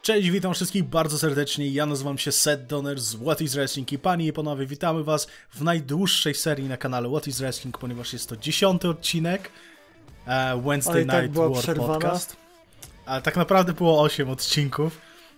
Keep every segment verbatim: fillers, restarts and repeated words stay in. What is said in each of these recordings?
Cześć, witam wszystkich bardzo serdecznie, ja nazywam się Seth Donner z What is Wrestling i panie i panowie, witamy was w najdłuższej serii na kanale What is Wrestling, ponieważ jest to dziesiąty odcinek e, Wednesday tak Night była War przerwana. Podcast. Ale tak naprawdę było osiem odcinków,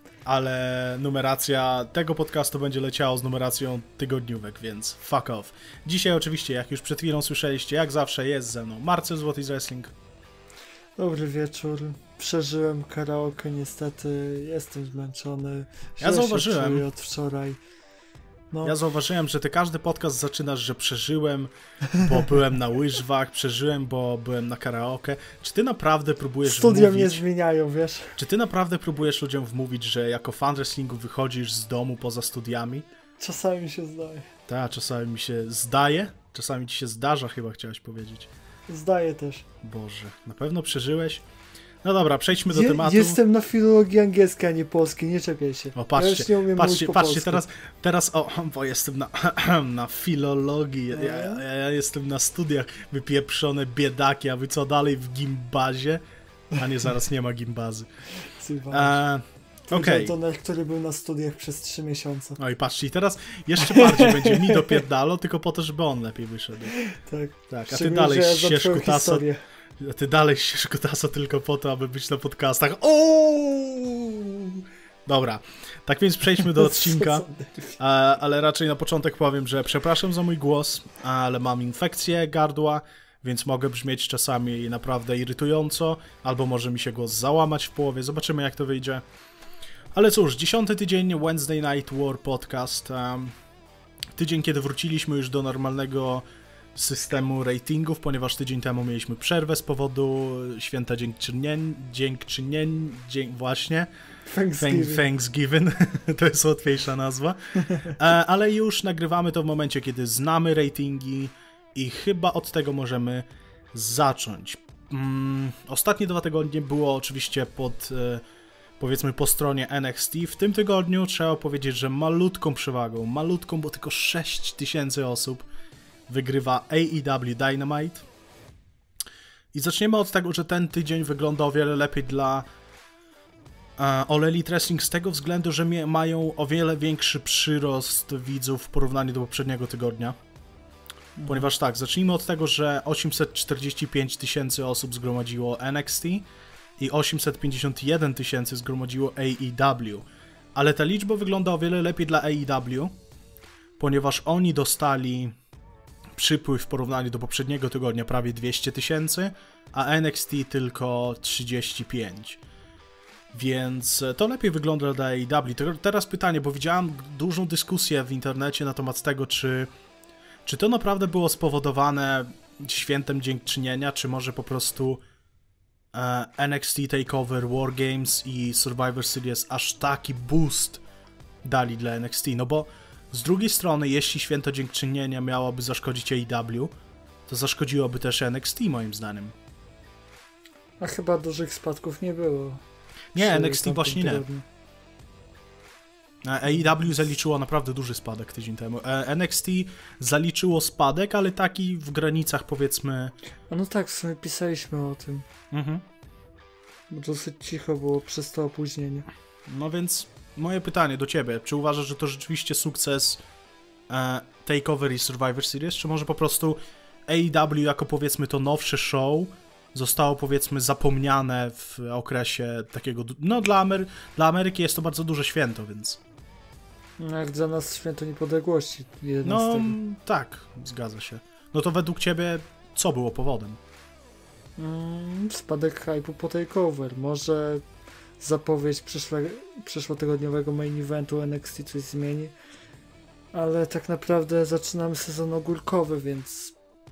ale numeracja tego podcastu będzie leciała z numeracją tygodniówek, więc fuck off. Dzisiaj oczywiście, jak już przed chwilą słyszeliście, jak zawsze jest ze mną Marcel z What is Wrestling. Dobry wieczór. Przeżyłem karaoke, niestety jestem zmęczony. Ja zauważyłem. Się czuję od wczoraj. No. Ja zauważyłem, że ty każdy podcast zaczynasz, że przeżyłem, bo byłem na łyżwach, przeżyłem, bo byłem na karaoke. Czy ty naprawdę próbujesz Studia wmówić... mnie zmieniają, wiesz? Czy ty naprawdę próbujesz ludziom wmówić, że jako fan wrestlingu wychodzisz z domu poza studiami? Czasami się zdaje. Tak, czasami mi się zdaje, czasami ci się zdarza, chyba chciałeś powiedzieć. Zdaje też. Boże, na pewno przeżyłeś? No dobra, przejdźmy do Je, tematu. Jestem na filologii angielskiej, a nie polskiej, nie czepiaj się. O, patrzcie, ja już nie umiem patrzcie, po patrzcie, polsku. teraz, teraz, o, bo jestem na, na filologii, ja, ja, ja jestem na studiach, wypieprzone biedaki, a wy co dalej w gimbazie? A nie, zaraz nie ma gimbazy. E, Okej. Okay. Który był na studiach przez trzy miesiące. No i patrzcie, i teraz jeszcze bardziej będzie mi dopierdalo, tylko po to, żeby on lepiej wyszedł. Tak, tak a ty dalej ja ścież kutaso, a ty dalej ścież kutaso tylko po to, aby być na podcastach. Ooo! Dobra, tak więc przejdźmy do odcinka, ale raczej na początek powiem, że przepraszam za mój głos, ale mam infekcję gardła, więc mogę brzmieć czasami naprawdę irytująco, albo może mi się głos załamać w połowie, zobaczymy jak to wyjdzie. Ale cóż, dziesiąty tydzień Wednesday Night War Podcast, um, tydzień kiedy wróciliśmy już do normalnego systemu ratingów, ponieważ tydzień temu mieliśmy przerwę z powodu święta dziękczynień, dziękczynień, dzięk, właśnie, Thanksgiving, Thanksgiving. To jest łatwiejsza nazwa, e, ale już nagrywamy to w momencie, kiedy znamy ratingi i chyba od tego możemy zacząć. Mm, ostatnie dwa tygodnie było oczywiście pod... E, powiedzmy po stronie N X T. W tym tygodniu trzeba powiedzieć, że malutką przewagą, malutką, bo tylko sześć tysięcy osób wygrywa A E W Dynamite. I zaczniemy od tego, że ten tydzień wygląda o wiele lepiej dla uh, All Elite Wrestling z tego względu, że mają o wiele większy przyrost widzów w porównaniu do poprzedniego tygodnia. Mhm. Ponieważ tak, zacznijmy od tego, że osiemset czterdzieści pięć tysięcy osób zgromadziło N X T i osiemset pięćdziesiąt jeden tysięcy zgromadziło A E W. Ale ta liczba wygląda o wiele lepiej dla A E W, ponieważ oni dostali przypływ w porównaniu do poprzedniego tygodnia prawie dwieście tysięcy, a N X T tylko trzydzieści pięć. Więc to lepiej wygląda dla A E W. Teraz pytanie, bo widziałem dużą dyskusję w internecie na temat tego, czy, czy to naprawdę było spowodowane świętem dziękczynienia, czy może po prostu N X T TakeOver, War Games i Survivor Series aż taki boost dali dla N X T, no bo z drugiej strony, jeśli święto dziękczynienia miałoby zaszkodzić A E W, to zaszkodziłoby też N X T moim zdaniem. A chyba dużych spadków nie było. Nie, N X T właśnie nie. A E W zaliczyło naprawdę duży spadek tydzień temu. N X T zaliczyło spadek, ale taki w granicach powiedzmy... A no tak, w sumie pisaliśmy o tym. Mhm. Bo dosyć cicho było przez to opóźnienie. No więc moje pytanie do ciebie. Czy uważasz, że to rzeczywiście sukces e, TakeOver i Survivor Series, czy może po prostu A E W jako powiedzmy to nowsze show zostało powiedzmy zapomniane w okresie takiego... No dla, Amery dla Ameryki jest to bardzo duże święto, więc... No jak dla nas święto niepodległości. jedenastego. No tak, zgadza się. No to według ciebie co było powodem? Mm, spadek hype'u po takeover. Może zapowiedź przyszłe, przyszłotygodniowego main eventu N X T coś zmieni. Ale tak naprawdę zaczynamy sezon ogórkowy, więc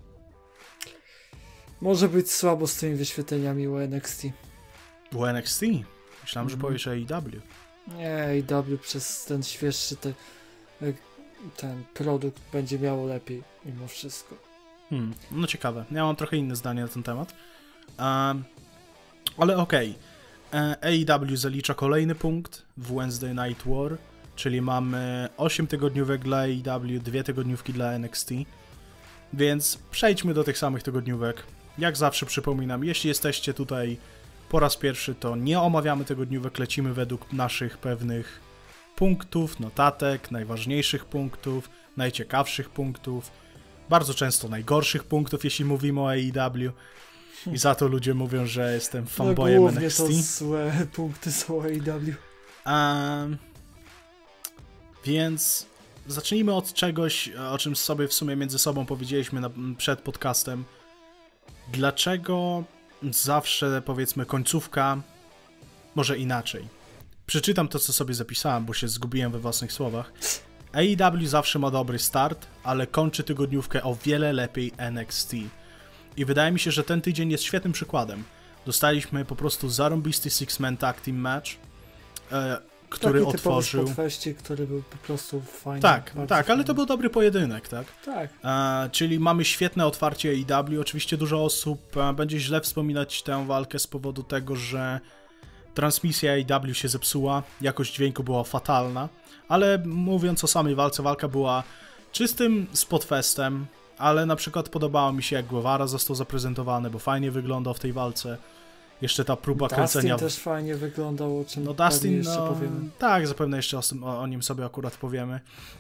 może być słabo z tymi wyświetleniami u N X T. U N X T? Myślałem, mm. że powiesz A E W. Nie, A E W przez ten świeższy te, ten produkt będzie miało lepiej mimo wszystko. Hmm, no ciekawe. Ja mam trochę inne zdanie na ten temat. Um, ale okej. Okay. A E W zalicza kolejny punkt w Wednesday Night War, czyli mamy osiem tygodniówek dla A E W, dwie tygodniówki dla N X T. Więc przejdźmy do tych samych tygodniówek. Jak zawsze przypominam, jeśli jesteście tutaj po raz pierwszy to nie omawiamy tego dniówek, lecimy według naszych pewnych punktów, notatek, najważniejszych punktów, najciekawszych punktów, bardzo często najgorszych punktów, jeśli mówimy o A E W. I za to ludzie mówią, że jestem fanboyem no, N X T. to złe punkty są A E W. Um, więc zacznijmy od czegoś, o czym sobie w sumie między sobą powiedzieliśmy na, przed podcastem. Dlaczego zawsze, powiedzmy, końcówka, może inaczej. Przeczytam to, co sobie zapisałem, bo się zgubiłem we własnych słowach. A E W zawsze ma dobry start, ale kończy tygodniówkę o wiele lepiej N X T. I wydaje mi się, że ten tydzień jest świetnym przykładem. Dostaliśmy po prostu zarąbisty six-man tag team match, e, który Taki otworzył... Taki który był po prostu fajny. Tak, tak, fajny. ale to był dobry pojedynek, tak? Tak. E, czyli mamy świetne otwarcie A E W. Oczywiście dużo osób e, będzie źle wspominać tę walkę z powodu tego, że transmisja A E W się zepsuła, jakość dźwięku była fatalna, ale mówiąc o samej walce, walka była czystym spotfestem, ale na przykład podobało mi się, jak Guevara został zaprezentowany, bo fajnie wyglądał w tej walce. Jeszcze ta próba Dustin kręcenia... też fajnie wyglądał, o czym no Dustin, jeszcze no, powiemy. Tak, zapewne jeszcze o, o, o nim sobie akurat powiemy.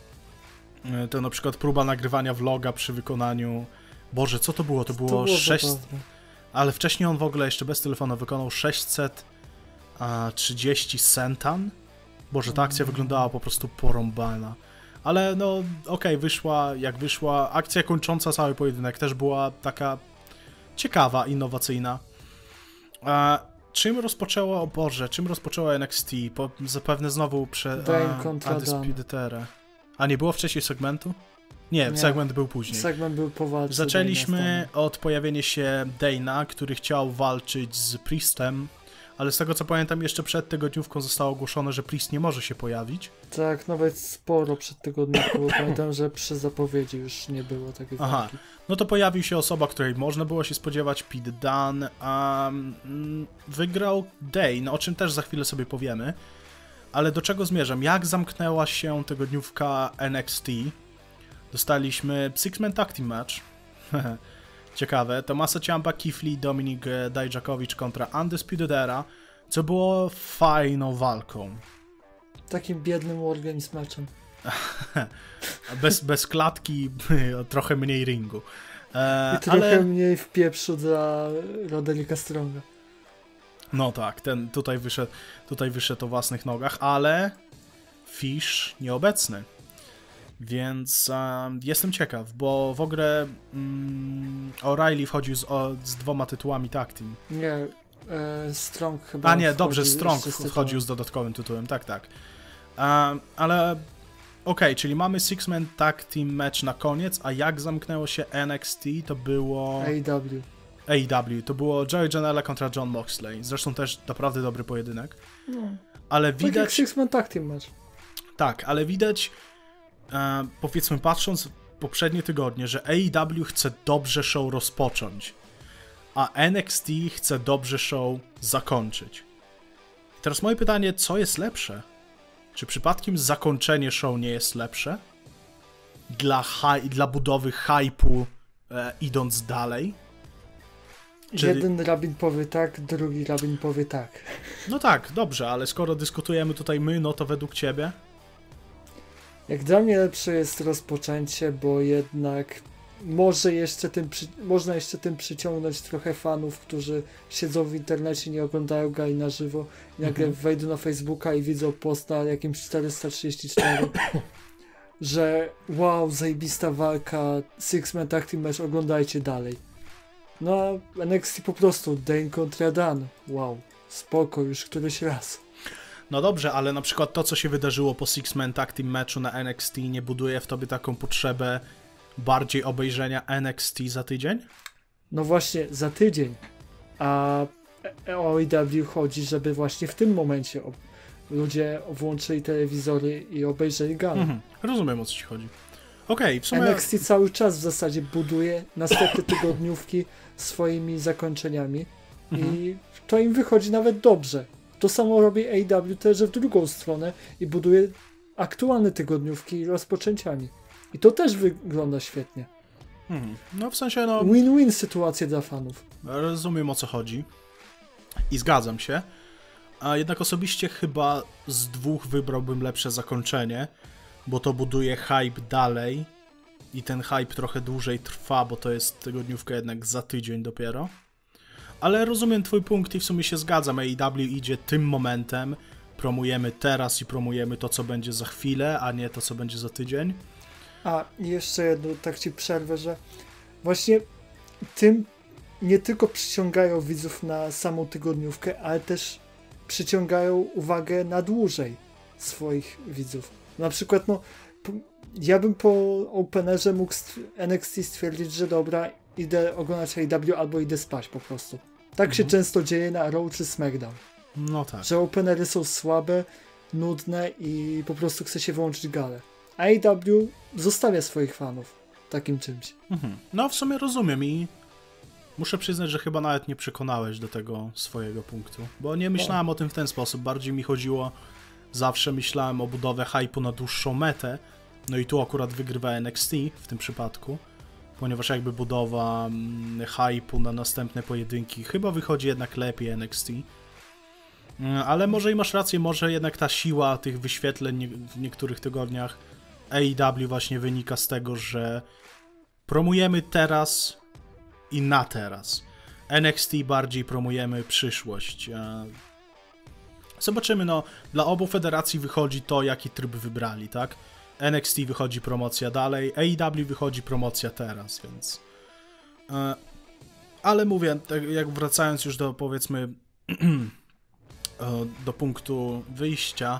To na przykład próba nagrywania vloga przy wykonaniu... Boże, co to było? To było, to było sześć... zabawne. Ale wcześniej on w ogóle jeszcze bez telefonu wykonał sześćset trzydzieści sentan. Boże, ta akcja wyglądała po prostu porąbana. Ale no, okej, okay, wyszła jak wyszła. Akcja kończąca cały pojedynek też była taka ciekawa, innowacyjna. A czym rozpoczęło, o Boże, czym rozpoczęło N X T? Po, zapewne znowu prze... Dane kontra Undisputed Era. A nie było wcześniej segmentu? Nie, nie, segment był później. Segment był po walce. Zaczęliśmy od pojawienia się Dana, który chciał walczyć z Priestem, ale z tego co pamiętam jeszcze przed tygodniówką zostało ogłoszone, że Priest nie może się pojawić. Tak, nawet sporo przed tygodniówką, bo pamiętam, że przy zapowiedzi już nie było takiej Aha, walki. no to pojawił się osoba, której można było się spodziewać, Pete Dunne. Um, wygrał Dane, o czym też za chwilę sobie powiemy. Ale do czego zmierzam? Jak zamknęła się tygodniówka N X T? Dostaliśmy Six-Man Tag Team Match. Ciekawe. Tommaso Ciampa, Keith Lee, Dominik Dijakovic kontra Undisputed Era, co było fajną walką. Takim biednym Wargames matchem. bez, bez klatki, trochę mniej ringu. E, I trochę ale... mniej w pieprzu dla Rodericka Stronga. No tak, ten tutaj wyszedł, tutaj wyszedł o własnych nogach, ale Fish nieobecny. Więc um, jestem ciekaw, bo w ogóle um, O'Reilly wchodził z, o, z dwoma tytułami tag team. Nie, e, Strong chyba. A nie, dobrze, Strong wchodził z dodatkowym tytułem, tak, tak. Um, ale okej, okay, czyli mamy Six-Man Tag Team Match na koniec, a jak zamknęło się N X T, to było... A E W. A E W, to było Joey Janela kontra John Moxley. Zresztą też naprawdę dobry pojedynek. No. Ale Tak widać... jak Six-Man Tag Team Match. Tak, ale widać, e, powiedzmy patrząc w poprzednie tygodnie, że A E W chce dobrze show rozpocząć, a N X T chce dobrze show zakończyć. Teraz moje pytanie, co jest lepsze? Czy przypadkiem zakończenie show nie jest lepsze? Dla, hi- dla budowy hype'u e, idąc dalej? Czyli... Jeden rabin powie tak, drugi rabin powie tak. No tak, dobrze, ale skoro dyskutujemy tutaj my, no to według ciebie? Jak dla mnie lepsze jest rozpoczęcie, bo jednak może jeszcze tym przy... można jeszcze tym przyciągnąć trochę fanów, którzy siedzą w internecie, nie oglądają gali na żywo i nagle mhm. wejdą na Facebooka i widzą post na jakimś czterysta trzydzieści cztery, że wow, zajebista walka, Six-Man Tag Team Match, oglądajcie dalej. No a N X T po prostu Dane kontra Dan. Wow, spoko, już któryś raz. No dobrze, ale na przykład to, co się wydarzyło po Six-Man Tag Team Matchu na N X T, nie buduje w tobie taką potrzebę bardziej obejrzenia N X T za tydzień? No właśnie, za tydzień. A o A E W chodzi, żeby właśnie w tym momencie ludzie włączyli telewizory i obejrzeli galę. Mhm, rozumiem, o co ci chodzi. Okej, okay, w sumie... N X T cały czas w zasadzie buduje następne tygodniówki swoimi zakończeniami mhm. i to im wychodzi nawet dobrze. To samo robi A E W też w drugą stronę i buduje aktualne tygodniówki rozpoczęciami. I to też wygląda świetnie. Mhm. No w sensie no... Win-win sytuacja dla fanów. Rozumiem, o co chodzi. I zgadzam się. A jednak osobiście chyba z dwóch wybrałbym lepsze zakończenie, bo to buduje hype dalej i ten hype trochę dłużej trwa, bo to jest tygodniówka jednak za tydzień dopiero. Ale rozumiem twój punkt i w sumie się zgadzam. A E W idzie tym momentem, promujemy teraz i promujemy to, co będzie za chwilę, a nie to, co będzie za tydzień. A jeszcze jedno, tak ci przerwę, że właśnie tym nie tylko przyciągają widzów na samą tygodniówkę, ale też przyciągają uwagę na dłużej swoich widzów. Na przykład, no, ja bym po openerze mógł N X T stwierdzić, że dobra, idę oglądać A E W albo idę spać po prostu. Tak mhm. się często dzieje na Raw czy SmackDown. No tak. Że openery są słabe, nudne i po prostu chce się wyłączyć galę. A E W zostawia swoich fanów takim czymś. Mhm. No w sumie rozumiem i muszę przyznać, że chyba nawet nie przekonałeś do tego swojego punktu, bo nie myślałem o, o tym w ten sposób, bardziej mi chodziło, zawsze myślałem o budowę hype'u na dłuższą metę, no i tu akurat wygrywa N X T w tym przypadku, ponieważ jakby budowa hype'u na następne pojedynki chyba wychodzi jednak lepiej N X T. Ale może i masz rację, może jednak ta siła tych wyświetleń w niektórych tygodniach A E W właśnie wynika z tego, że promujemy teraz i na teraz. N X T bardziej promujemy przyszłość. Zobaczymy, no, dla obu federacji wychodzi to, jaki tryb wybrali, tak? N X T wychodzi promocja dalej, A E W wychodzi promocja teraz, więc... Ale mówię, jak wracając już do, powiedzmy, do punktu wyjścia,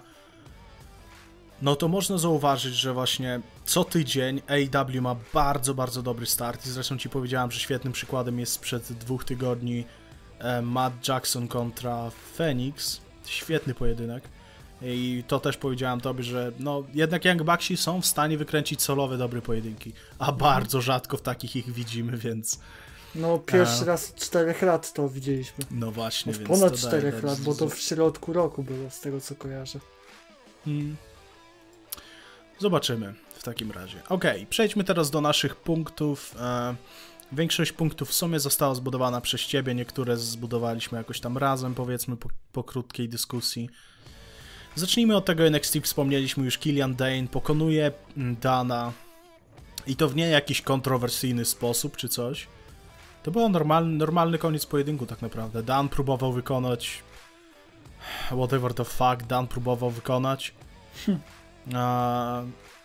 no to można zauważyć, że właśnie co tydzień A E W ma bardzo, bardzo dobry start i zresztą ci powiedziałem, że świetnym przykładem jest sprzed dwóch tygodni Matt Jackson kontra Phoenix. Świetny pojedynek. I to też powiedziałem tobie, że no jednak Young Bucksi są w stanie wykręcić solowe dobre pojedynki, a bardzo rzadko w takich ich widzimy, więc... No pierwszy a... raz od czterech lat to widzieliśmy. No właśnie, no, więc ponad czterech lat, bo to w środku roku było, z tego co kojarzę. Hmm. Zobaczymy w takim razie. Ok, przejdźmy teraz do naszych punktów. E, większość punktów w sumie została zbudowana przez ciebie, niektóre zbudowaliśmy jakoś tam razem, powiedzmy, po, po krótkiej dyskusji. Zacznijmy od tego N X T, wspomnieliśmy już, Killian Dane pokonuje Dana i to w nie jakiś kontrowersyjny sposób czy coś. To był normalny, normalny koniec pojedynku tak naprawdę. Dan próbował wykonać whatever the fuck Dan próbował wykonać. Hm. A...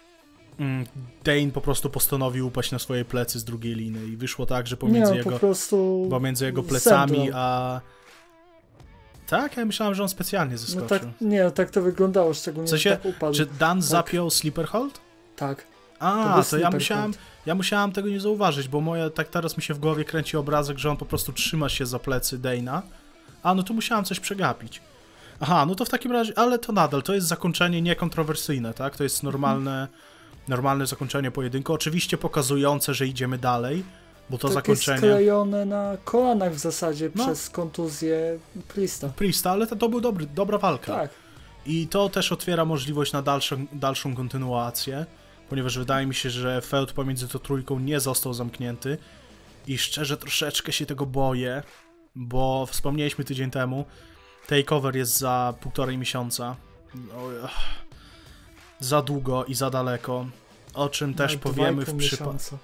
Dane po prostu postanowił upaść na swoje plecy z drugiej liny i wyszło tak, że pomiędzy, nie, jego, po prostu pomiędzy jego plecami zemdlał. a... Tak? Ja myślałem, że on specjalnie zeskoczył. No tak, nie, tak to wyglądało, szczególnie w sensie, tak upadł. Czy Dan tak. zapiął sleeper hold? Tak. A, to, to ja musiałem, ja musiałem tego nie zauważyć, bo moje, tak teraz mi się w głowie kręci obrazek, że on po prostu trzyma się za plecy Dane'a. A, no to musiałem coś przegapić. Aha, no to w takim razie, ale to nadal, to jest zakończenie niekontrowersyjne, tak? To jest normalne, mhm. normalne zakończenie pojedynku, oczywiście pokazujące, że idziemy dalej, bo to takie zakończenie... sklejone na kolanach w zasadzie no. przez kontuzję Priesta. Priesta, ale to, to był dobry, dobra walka. Tak. I to też otwiera możliwość na dalszą, dalszą kontynuację, ponieważ wydaje mi się, że feud pomiędzy tą trójką nie został zamknięty i szczerze troszeczkę się tego boję, bo wspomnieliśmy tydzień temu, takeover jest za półtorej miesiąca, no, za długo i za daleko, o czym też no, powiemy w przypadku.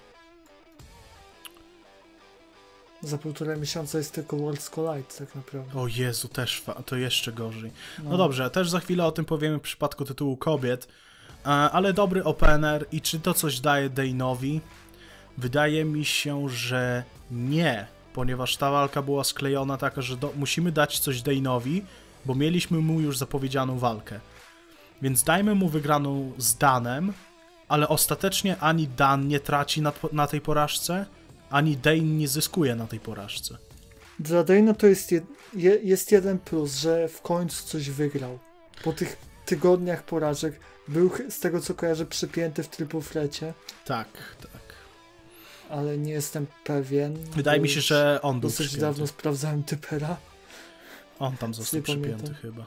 Za półtora miesiąca jest tylko Worlds Collide tak naprawdę. O Jezu, też to jeszcze gorzej. No. no dobrze, też za chwilę o tym powiemy w przypadku tytułu kobiet, ale dobry opener i czy to coś daje Dane'owi? Wydaje mi się, że nie, ponieważ ta walka była sklejona taka, że do, musimy dać coś Dane'owi, bo mieliśmy mu już zapowiedzianą walkę. Więc dajmy mu wygraną z Danem, ale ostatecznie ani Dan nie traci na, na tej porażce, ani Dane nie zyskuje na tej porażce. Dla Dane'a to jest, jed, je, jest jeden plus, że w końcu coś wygrał. Po tych tygodniach porażek był, z tego co kojarzę, przypięty w triple threacie. Tak, tak. Ale nie jestem pewien. Wydaje mi się, że on był dosyć przypięty. dawno sprawdzałem Typera. On tam został przypięty pamiętam. chyba.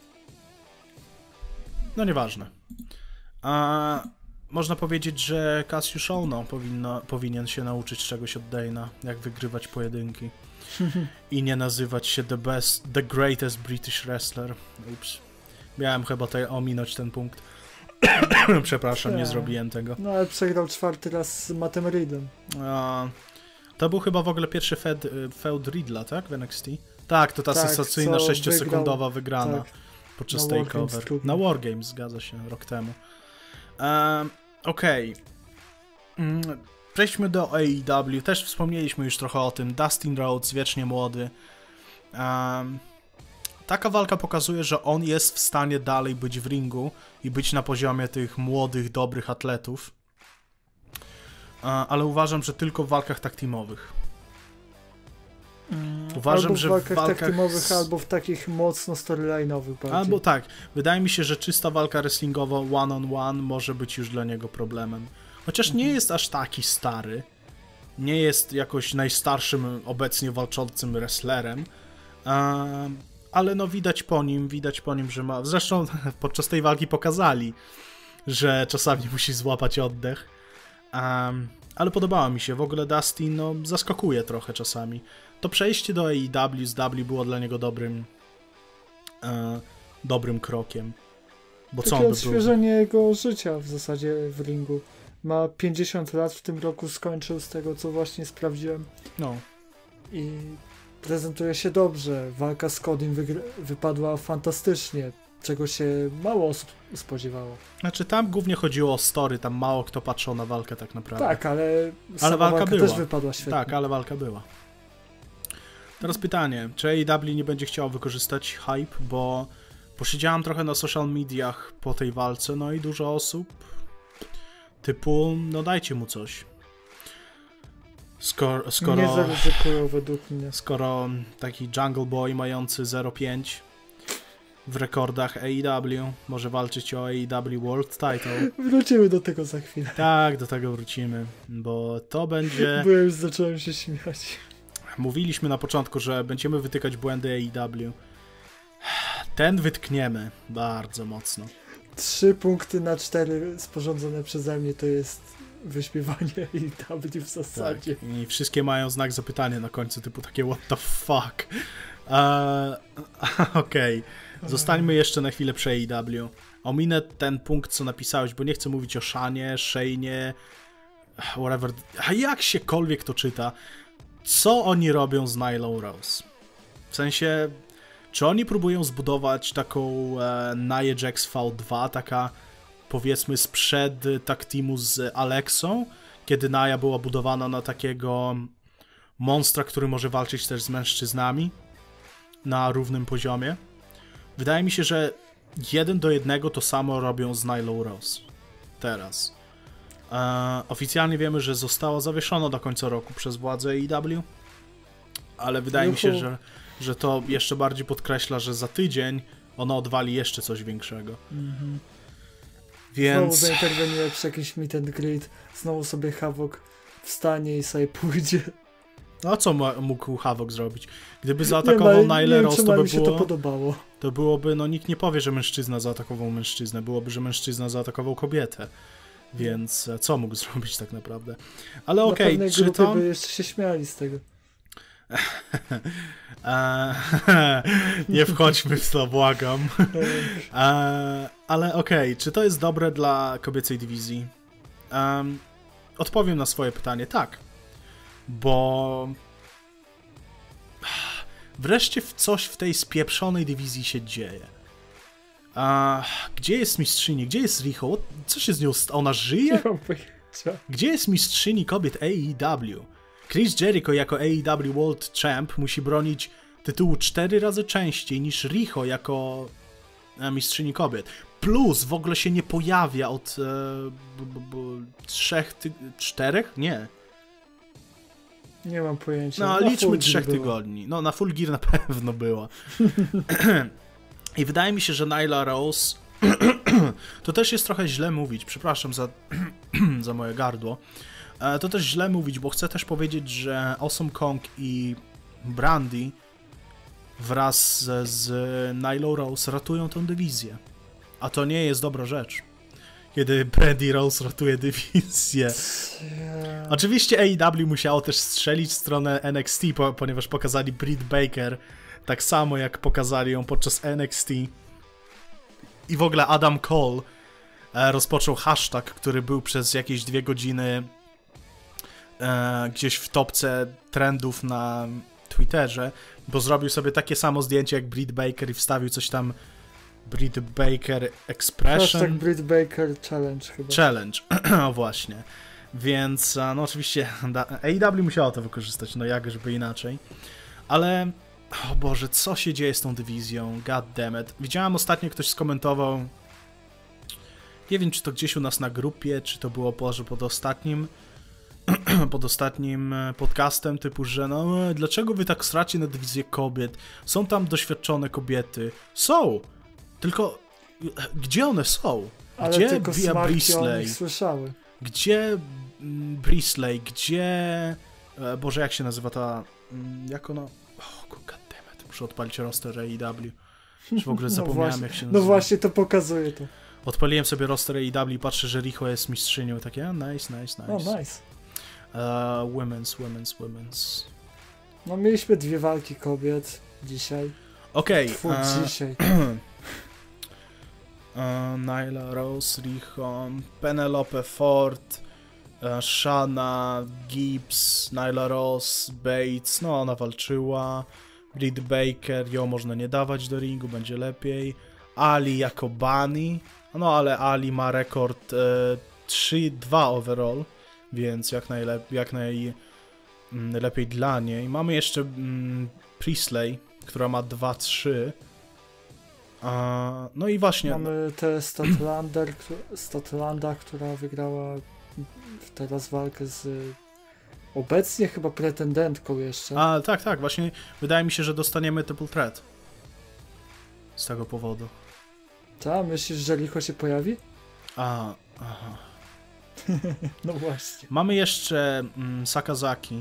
No nieważne. A można powiedzieć, że Cassius Ohno powinno, powinien się nauczyć czegoś od Dane'a, jak wygrywać pojedynki. i nie nazywać się the best, the greatest British wrestler. Ups. Miałem chyba tutaj ominąć ten punkt. Przepraszam, nie zrobiłem tego. No ale przegrał czwarty raz z Mattem Reedem. A, to był chyba w ogóle pierwszy feud, feud Riddla, tak? W N X T? Tak, to ta tak, sensacyjna sześciosekundowa wygrana tak, podczas takeover. Na Wargames, zgadza się, rok temu. Um, Okej. Okay. Przejdźmy do A E W. Też wspomnieliśmy już trochę o tym. Dustin Rhodes, wiecznie młody. Um, taka walka pokazuje, że on jest w stanie dalej być w ringu i być na poziomie tych młodych, dobrych atletów. Uh, ale uważam, że tylko w walkach tag teamowych. Uważam, albo w że walkach, w walkach tag teamowych, z... albo w takich mocno storyline'owych bardziej. Albo tak. Wydaje mi się, że czysta walka wrestlingowa one on one może być już dla niego problemem. Chociaż mhm. nie jest aż taki stary. Nie jest jakoś najstarszym obecnie walczącym wrestlerem. Um, ale no widać po nim, widać po nim, że ma... Zresztą podczas tej walki pokazali, że czasami musi złapać oddech. Um, ale podobało mi się. W ogóle Dustin no, zaskakuje trochę czasami. To przejście do A E W z W było dla niego dobrym e, dobrym krokiem. Bo takie co on by odświeżenie był? Jego życia w zasadzie w ringu. Ma pięćdziesiąt lat, w tym roku skończył z tego, co właśnie sprawdziłem. No. I prezentuje się dobrze. Walka z Codym wy- wypadła fantastycznie, czego się mało osób spodziewało. Znaczy tam głównie chodziło o story, tam mało kto patrzył na walkę tak naprawdę. Tak, ale, ale walka, walka była. też wypadła świetnie. Tak, ale walka była. Teraz pytanie, czy A E W nie będzie chciał wykorzystać hype, bo posiedziałam trochę na social mediach po tej walce, no i dużo osób typu, no dajcie mu coś. Skoro, skoro, nie zaryzykują według mnie. Skoro taki Jungle Boy mający zero pięć w rekordach A E W może walczyć o A E W World Title. Wrócimy do tego za chwilę. Tak, do tego wrócimy, bo to będzie... Bo ja już zacząłem się śmiać. Mówiliśmy na początku, że będziemy wytykać błędy A E W. Ten wytkniemy bardzo mocno. Trzy punkty na cztery sporządzone przeze mnie to jest wyśpiewanie A E W w zasadzie. Tak, i wszystkie mają znak zapytania na końcu, typu takie what the fuck. Uh, Okej, okay. Zostańmy jeszcze na chwilę przy A E W. Ominę ten punkt, co napisałeś, bo nie chcę mówić o Shanie, Shane'ie, whatever. A jak siekolwiek to czyta, co oni robią z Nyla Rose? W sensie, czy oni próbują zbudować taką e, Nia Jax V dwa, taka powiedzmy sprzed tag teamu z Alexą, kiedy Nia była budowana na takiego monstra, który może walczyć też z mężczyznami na równym poziomie. Wydaje mi się, że jeden do jednego to samo robią z Nyla Rose teraz. E, oficjalnie wiemy, że została zawieszona do końca roku przez władze A E W, ale wydaje mi się, że, że to jeszcze bardziej podkreśla, że za tydzień ona odwali jeszcze coś większego. Mhm. Więc... Znowu zainterweniuje przy jakimś meet and greet, znowu sobie Havoc wstanie i sobie pójdzie. No co mógł Havoc zrobić? Gdyby zaatakował Nyla Rose, to by mi się było... to podobało. To byłoby, no nikt nie powie, że mężczyzna zaatakował mężczyznę, byłoby, że mężczyzna zaatakował kobietę. Więc co mógł zrobić tak naprawdę? Ale okej, okay, czy to... by jeszcze się śmiali z tego. Nie wchodźmy w to, błagam. Ale okej, okay, czy to jest dobre dla kobiecej dywizji? Um, odpowiem na swoje pytanie, tak. Bo wreszcie coś w tej spieprzonej dywizji się dzieje. A gdzie jest mistrzyni? Gdzie jest Riho? Co się z nią... Ona żyje? Nie mam pojęcia. Gdzie jest mistrzyni kobiet A E W? Chris Jericho jako A E W World Champ musi bronić tytułu cztery razy częściej niż Riho jako mistrzyni kobiet. Plus w ogóle się nie pojawia od e, b, b, b, trzech, ty, czterech? Nie. Nie mam pojęcia. No, na liczmy trzech tygodni. No, na Full Gear na pewno była. I wydaje mi się, że Nyla Rose to też jest trochę źle mówić, przepraszam za, za moje gardło. To też źle mówić, bo chcę też powiedzieć, że Awesome Kong i Brandi wraz z, z Nylą Rose ratują tę dywizję. A to nie jest dobra rzecz. kiedy Brandy Rose ratuje dywizję. Yeah. Oczywiście A E W musiało też strzelić w stronę N X T, po, ponieważ pokazali Britt Baker tak samo jak pokazali ją podczas N X T. I w ogóle Adam Cole e, rozpoczął hashtag, który był przez jakieś dwie godziny e, gdzieś w topce trendów na Twitterze, bo zrobił sobie takie samo zdjęcie jak Britt Baker i wstawił coś tam Britt Baker Expression. Hashtag Britt Baker Challenge chyba. Challenge, o właśnie. Więc no oczywiście A E W musiało to wykorzystać, no jak żeby inaczej. Ale o Boże, co się dzieje z tą dywizją? God damn it. Widziałem ostatnio, ktoś skomentował, nie wiem czy to gdzieś u nas na grupie, czy to było Boże pod ostatnim pod ostatnim podcastem, typu, że no dlaczego wy tak stracie na dywizję kobiet? Są tam doświadczone kobiety. Są! Tylko gdzie one są? Ale gdzie tylko Bia smarki Priestley? o nich słyszały. Gdzie Priestley? Gdzie... Boże, jak się nazywa ta... Jak ona... Oh, goddammit, muszę odpalić roster A E W. Już w ogóle zapomniałem, no jak się nazywa. No właśnie, to pokazuje to. Odpaliłem sobie roster A E W i patrzę, że Riho jest mistrzynią. Takie, nice, nice, nice. O, nice. Uh, women's, women's, women's. No mieliśmy dwie walki kobiet dzisiaj. Okej. Okay, uh, dzisiaj. uh, Nyla Rose, Riho, Penelope Ford, uh, Shana, Gibbs, Nyla Rose, Bates, no ona walczyła. Britt Baker, ją można nie dawać do ringu, będzie lepiej. Ali jako Bunny, no ale Ali ma rekord uh, trzy dwa overall, więc jak najlepiej, jak najlepiej dla niej. Mamy jeszcze mm, Priestley, która ma dwa trzy. No i właśnie... Mamy tę Statlander, Statlanda, która wygrała teraz walkę z obecnie chyba pretendentką jeszcze. A, tak, tak, właśnie wydaje mi się, że dostaniemy Triple Threat. Z tego powodu. Tak? Myślisz, że Riho się pojawi? A, aha. No właśnie. Mamy jeszcze mm, Sakazaki,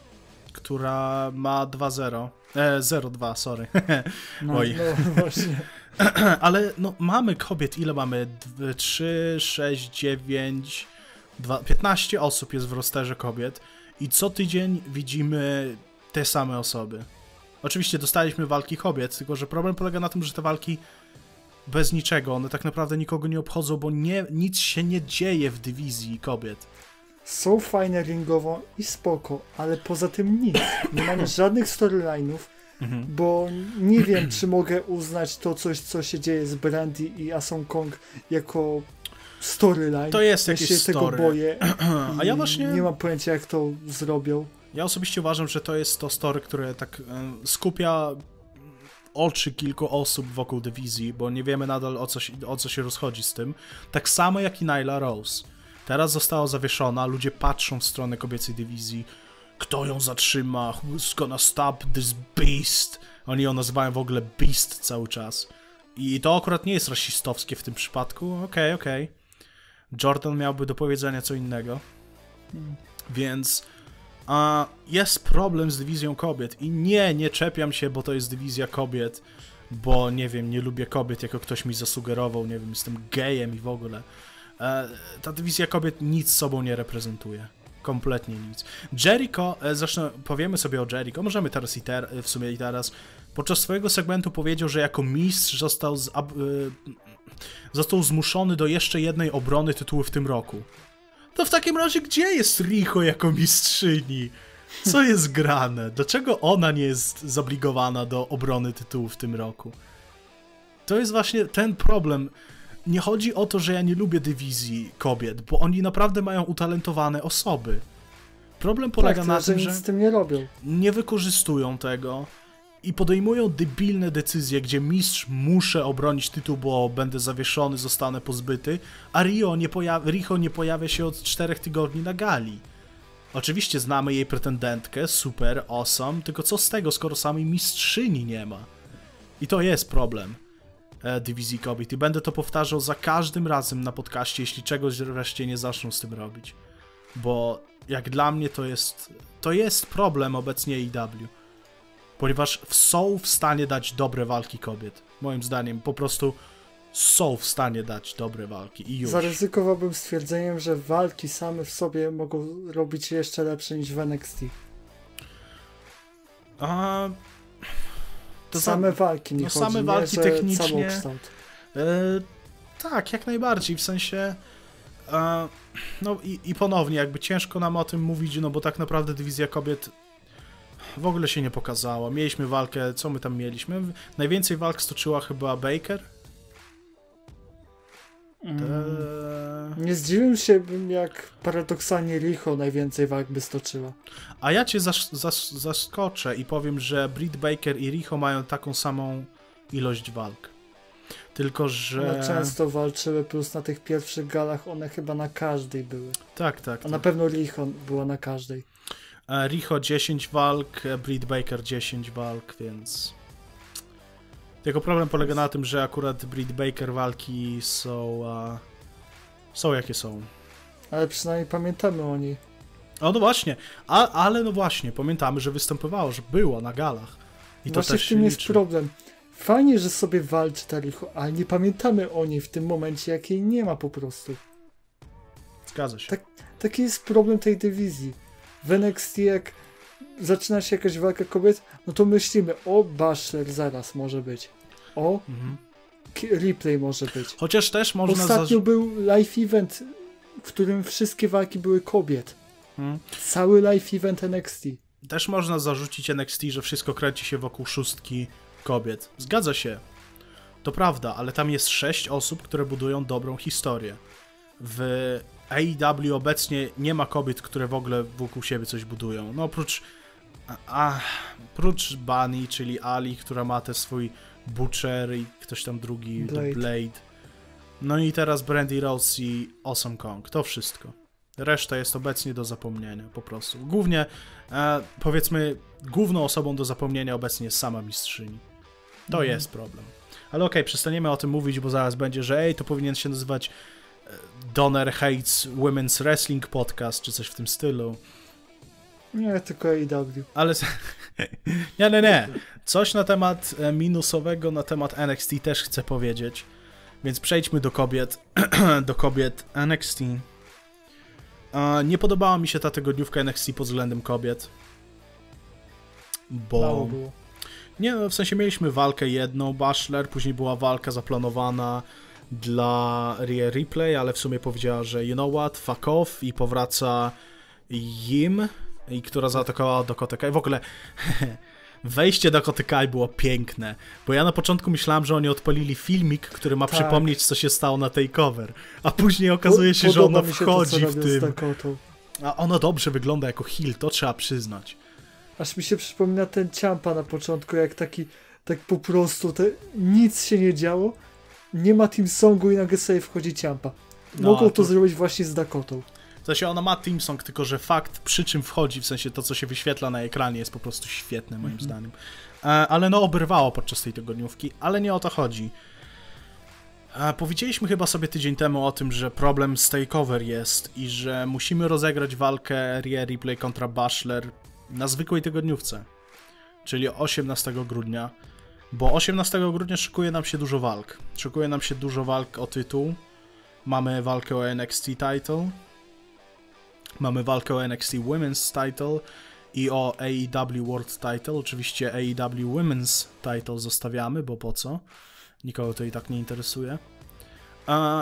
która ma dwa zero. E, zero dwa, sorry. No, Oj. no właśnie. Ale no mamy kobiet, ile mamy? trzy, sześć, dziewięć, piętnaście osób jest w rosterze kobiet i co tydzień widzimy te same osoby. Oczywiście dostaliśmy walki kobiet, tylko że problem polega na tym, że te walki bez niczego, one tak naprawdę nikogo nie obchodzą, bo nie, nic się nie dzieje w dywizji kobiet. Są fajne ringowo i spoko, ale poza tym nic. Nie mamy żadnych storyline'ów, mhm. bo nie wiem, czy mogę uznać to coś, co się dzieje z Brandy i Asong Kong jako storyline. To jest ja jakieś się story. tego boję. A ja właśnie... Nie mam pojęcia, jak to zrobią. Ja osobiście uważam, że to jest to story, które tak e, skupia oczy kilku osób wokół dywizji, bo nie wiemy nadal o co, się, o co się rozchodzi z tym. Tak samo jak i Nyla Rose. Teraz została zawieszona, ludzie patrzą w stronę kobiecej dywizji. Kto ją zatrzyma? Who's gonna stop this beast? Oni ją nazywają w ogóle beast cały czas. I to akurat nie jest rasistowskie w tym przypadku. Okej, okay, okej. Okay. Jordan miałby do powiedzenia co innego. Hmm. Więc a, jest problem z dywizją kobiet. I nie, nie czepiam się, bo to jest dywizja kobiet. Bo nie wiem, nie lubię kobiet, jako ktoś mi zasugerował, nie wiem, jestem gejem i w ogóle. E, ta dywizja kobiet nic sobą nie reprezentuje. Kompletnie nic. Jericho, e, zresztą powiemy sobie o Jericho, możemy teraz i ter, w sumie i teraz. Podczas swojego segmentu powiedział, że jako mistrz został, z, ab, y, został zmuszony do jeszcze jednej obrony tytułu w tym roku. To w takim razie gdzie jest Riho jako mistrzyni? Co jest grane? Dlaczego ona nie jest zobligowana do obrony tytułu w tym roku? To jest właśnie ten problem. Nie chodzi o to, że ja nie lubię dywizji kobiet, bo oni naprawdę mają utalentowane osoby. Problem polega tak, na że tym, nic że z tym nie robią. Nie wykorzystują tego i podejmują debilne decyzje, gdzie mistrz muszę obronić tytuł, bo będę zawieszony, zostanę pozbyty, a Riho nie, pojawi- Riho nie pojawia się od czterech tygodni na gali. Oczywiście znamy jej pretendentkę, super, awesome, tylko co z tego, skoro samej mistrzyni nie ma? I to jest problem e, dywizji kobiet i będę to powtarzał za każdym razem na podcaście, jeśli czegoś wreszcie nie zaczną z tym robić. Bo jak dla mnie to jest, to jest problem obecnie A E W. Ponieważ są w stanie dać dobre walki kobiet. Moim zdaniem po prostu są w stanie dać dobre walki i już. Zaryzykowałbym stwierdzeniem, że walki same w sobie mogą robić jeszcze lepsze niż w N X T. A, to same za... walki, nie no, chodzi, same nie, walki że technicznie. całokształt. E, tak, jak najbardziej, w sensie e, no i, i ponownie, jakby ciężko nam o tym mówić, no bo tak naprawdę dywizja kobiet w ogóle się nie pokazała. Mieliśmy walkę, co my tam mieliśmy? Najwięcej walk stoczyła chyba Baker. Mm. Te... Nie zdziwił się bym, jak paradoksalnie Riho najwięcej walk by stoczyła. A ja cię zas zas zaskoczę i powiem, że Britt Baker i Riho mają taką samą ilość walk. Tylko, że... One często walczyły, plus na tych pierwszych galach one chyba na każdej były. Tak, tak. A tak. na pewno Riho była na każdej. Riho dziesięć walk, Britt Baker dziesięć walk, więc... Tylko problem polega na tym, że akurat Britt Baker walki są... Uh, są jakie są. Ale przynajmniej pamiętamy o niej. O, no właśnie. A, ale no właśnie, pamiętamy, że występowała, że była na galach. I to właśnie też w tym się jest liczy. problem. Fajnie, że sobie walczy ta Riho, ale nie pamiętamy o niej w tym momencie, jak jej nie ma po prostu. Zgadza się. Tak, taki jest problem tej dywizji. W N X T jak zaczyna się jakaś walka kobiet, no to myślimy, o Baszler zaraz może być. O, mhm. replay może być. Chociaż też można... Ostatnio był live event, w którym wszystkie walki były kobiet. Hmm. Cały live event N X T. Też można zarzucić N X T, że wszystko kręci się wokół szóstki kobiet. Zgadza się. To prawda, ale tam jest sześć osób, które budują dobrą historię. W A E W obecnie nie ma kobiet, które w ogóle wokół siebie coś budują. No oprócz... A, oprócz Bunny, czyli Ali, która ma te swój Butcher i ktoś tam drugi, Blade. The Blade. No i teraz Brandy Rose i Awesome Kong. To wszystko. Reszta jest obecnie do zapomnienia, po prostu. Głównie, e, powiedzmy, główną osobą do zapomnienia obecnie jest sama mistrzyni. To mm. jest problem. Ale okej, okay, przestaniemy o tym mówić, bo zaraz będzie, że ej, to powinien się nazywać Donner Hates Women's Wrestling Podcast, czy coś w tym stylu. Nie, tylko A E W. Ale... nie, nie, nie. Coś na temat minusowego, na temat N X T też chcę powiedzieć. Więc przejdźmy do kobiet. do kobiet N X T. Nie podobała mi się ta tygodniówka N X T pod względem kobiet. Bo... Mało było. Nie, no w sensie mieliśmy walkę jedną, Baszler, później była walka zaplanowana dla Rhea Ripley, ale w sumie powiedziała, że you know what, fuck off i powraca Jim, i która zaatakowała Dakota Kai. W ogóle wejście Dakoty Kai było piękne, bo ja na początku myślałem, że oni odpalili filmik, który ma tak. przypomnieć, co się stało na takeover, a później okazuje się, że ona wchodzi to, w tym. A ona dobrze wygląda jako heel, to trzeba przyznać. Aż mi się przypomina ten Ciampa na początku, jak taki, tak po prostu, te, nic się nie działo, nie ma team songu i nagle sobie wchodzi Ciampa. Mogą no, to, to zrobić właśnie z Dakotą. W sensie ona ma team song, tylko że fakt, przy czym wchodzi, w sensie to, co się wyświetla na ekranie, jest po prostu świetne, moim mm-hmm. zdaniem. E, ale no, oberwało podczas tej tygodniówki, ale nie o to chodzi. E, powiedzieliśmy chyba sobie tydzień temu o tym, że problem z takeover jest i że musimy rozegrać walkę Rhea Ripley kontra Baszler na zwykłej tygodniówce, czyli osiemnastego grudnia, bo osiemnastego grudnia szykuje nam się dużo walk. Szykuje nam się dużo walk o tytuł. Mamy walkę o N X T title, mamy walkę o N X T Women's title i o A E W World title. Oczywiście A E W Women's title zostawiamy, bo po co? Nikogo to i tak nie interesuje. A...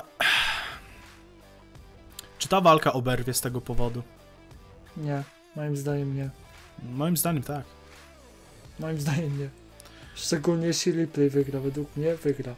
Czy ta walka oberwie z tego powodu? Nie, moim zdaniem nie. Moim zdaniem tak. Moim zdaniem nie. Szczególnie jeśli Ripley wygra, według mnie wygra.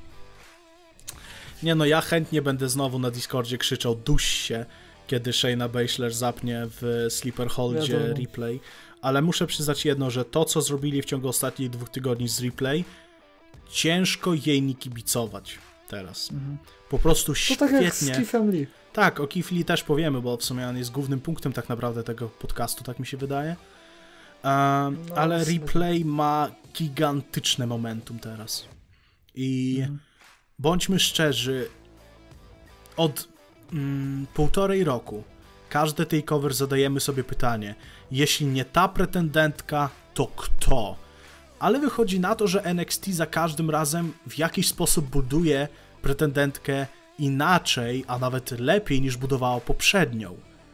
Nie no, ja chętnie będę znowu na Discordzie krzyczał duś się, kiedy Shayna Baszler zapnie w Sleeper Holdzie Wiadomo. Ripley, ale muszę przyznać jedno, że to, co zrobili w ciągu ostatnich dwóch tygodni z Ripley, ciężko jej nie kibicować teraz. Mhm. Po prostu to świetnie. Tak jak z Keithem Lee. Tak, o Keith Lee też powiemy, bo w sumie on jest głównym punktem tak naprawdę tego podcastu, tak mi się wydaje. Um, no, ale Ripley ma gigantyczne momentum teraz. I mhm. bądźmy szczerzy, od mm, półtorej roku każdy takeover zadajemy sobie pytanie, jeśli nie ta pretendentka, to kto? ale wychodzi na to, że N X T za każdym razem w jakiś sposób buduje pretendentkę inaczej, a nawet lepiej niż budowało poprzednią.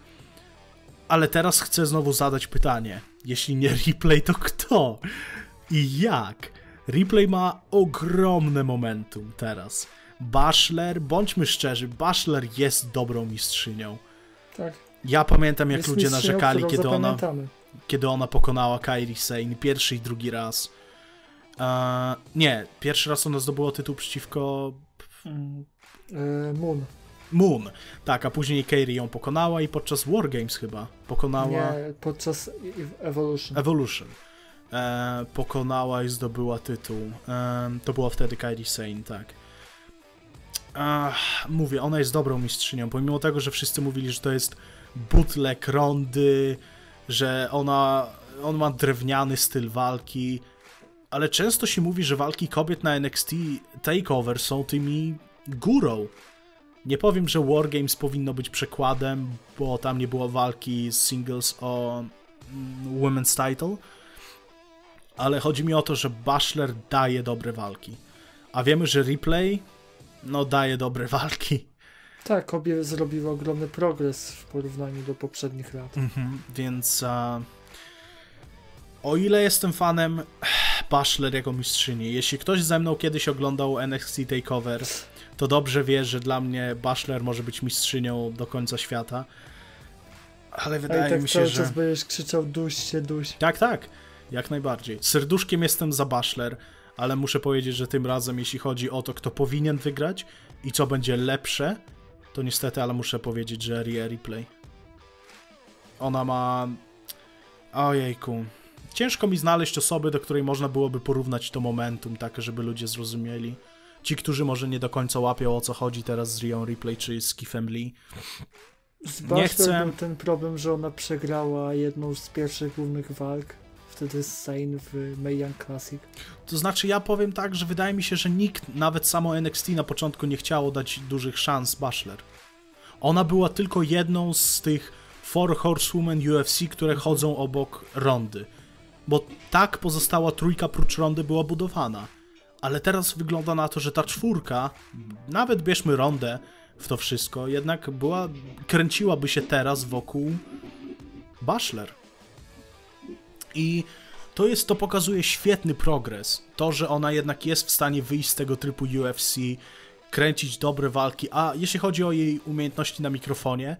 Ale teraz chcę znowu zadać pytanie. Jeśli nie Ripley, to kto? I jak? Ripley ma ogromne momentum teraz. Baszler, bądźmy szczerzy, Baszler jest dobrą mistrzynią. Tak. Ja pamiętam, jak Jest ludzie narzekali, kiedy ona, kiedy ona pokonała Kairi Sane pierwszy i drugi raz. Uh, nie, pierwszy raz ona zdobyła tytuł przeciwko... Mm, y, Moon. Moon, tak, a później Kairi ją pokonała i podczas Wargames chyba pokonała... Nie, podczas Evolution. Evolution. E, pokonała i zdobyła tytuł. E, to była wtedy Kairi Sane, tak. Ach, mówię, ona jest dobrą mistrzynią, pomimo tego, że wszyscy mówili, że to jest bootleg Rondy, że ona, on ma drewniany styl walki, ale często się mówi, że walki kobiet na N X T TakeOver są tymi górą. Nie powiem, że Wargames powinno być przekładem, bo tam nie było walki z singles o mm, Women's Title, ale chodzi mi o to, że Baszler daje dobre walki. A wiemy, że Ripley no daje dobre walki. Tak, obie zrobiły ogromny progres w porównaniu do poprzednich lat. Mhm, więc a, o ile jestem fanem Baszler jako mistrzyni, jeśli ktoś ze mną kiedyś oglądał N X T TakeOver, to dobrze wie, że dla mnie Baszler może być mistrzynią do końca świata. Ale wydaje tak mi się, cały że... czas będziesz krzyczał duś się, duś. Tak, tak, jak najbardziej. Serduszkiem jestem za Baszler, ale muszę powiedzieć, że tym razem, jeśli chodzi o to, kto powinien wygrać i co będzie lepsze, to niestety, ale muszę powiedzieć, że Rhea Ripley. Ona ma... Ojejku. Ciężko mi znaleźć osoby, do której można byłoby porównać to momentum, tak, żeby ludzie zrozumieli. Ci, którzy może nie do końca łapią, o co chodzi teraz z Rheą Ripley czy z Keithem Lee. Z Baszler chcę... był ten problem, że ona przegrała jedną z pierwszych głównych walk. Wtedy z Sane w Mae Young Classic. To znaczy, ja powiem tak, że wydaje mi się, że nikt, nawet samo N X T na początku nie chciało dać dużych szans Baszler. Ona była tylko jedną z tych Four Horsewomen U F C, które chodzą obok Rondy. Bo tak pozostała trójka prócz Rondy była budowana. Ale teraz wygląda na to, że ta czwórka, nawet bierzmy Rondę w to wszystko, jednak była, kręciłaby się teraz wokół Baszler. I to jest, to pokazuje świetny progres. To, że ona jednak jest w stanie wyjść z tego trybu U F C, kręcić dobre walki, a jeśli chodzi o jej umiejętności na mikrofonie,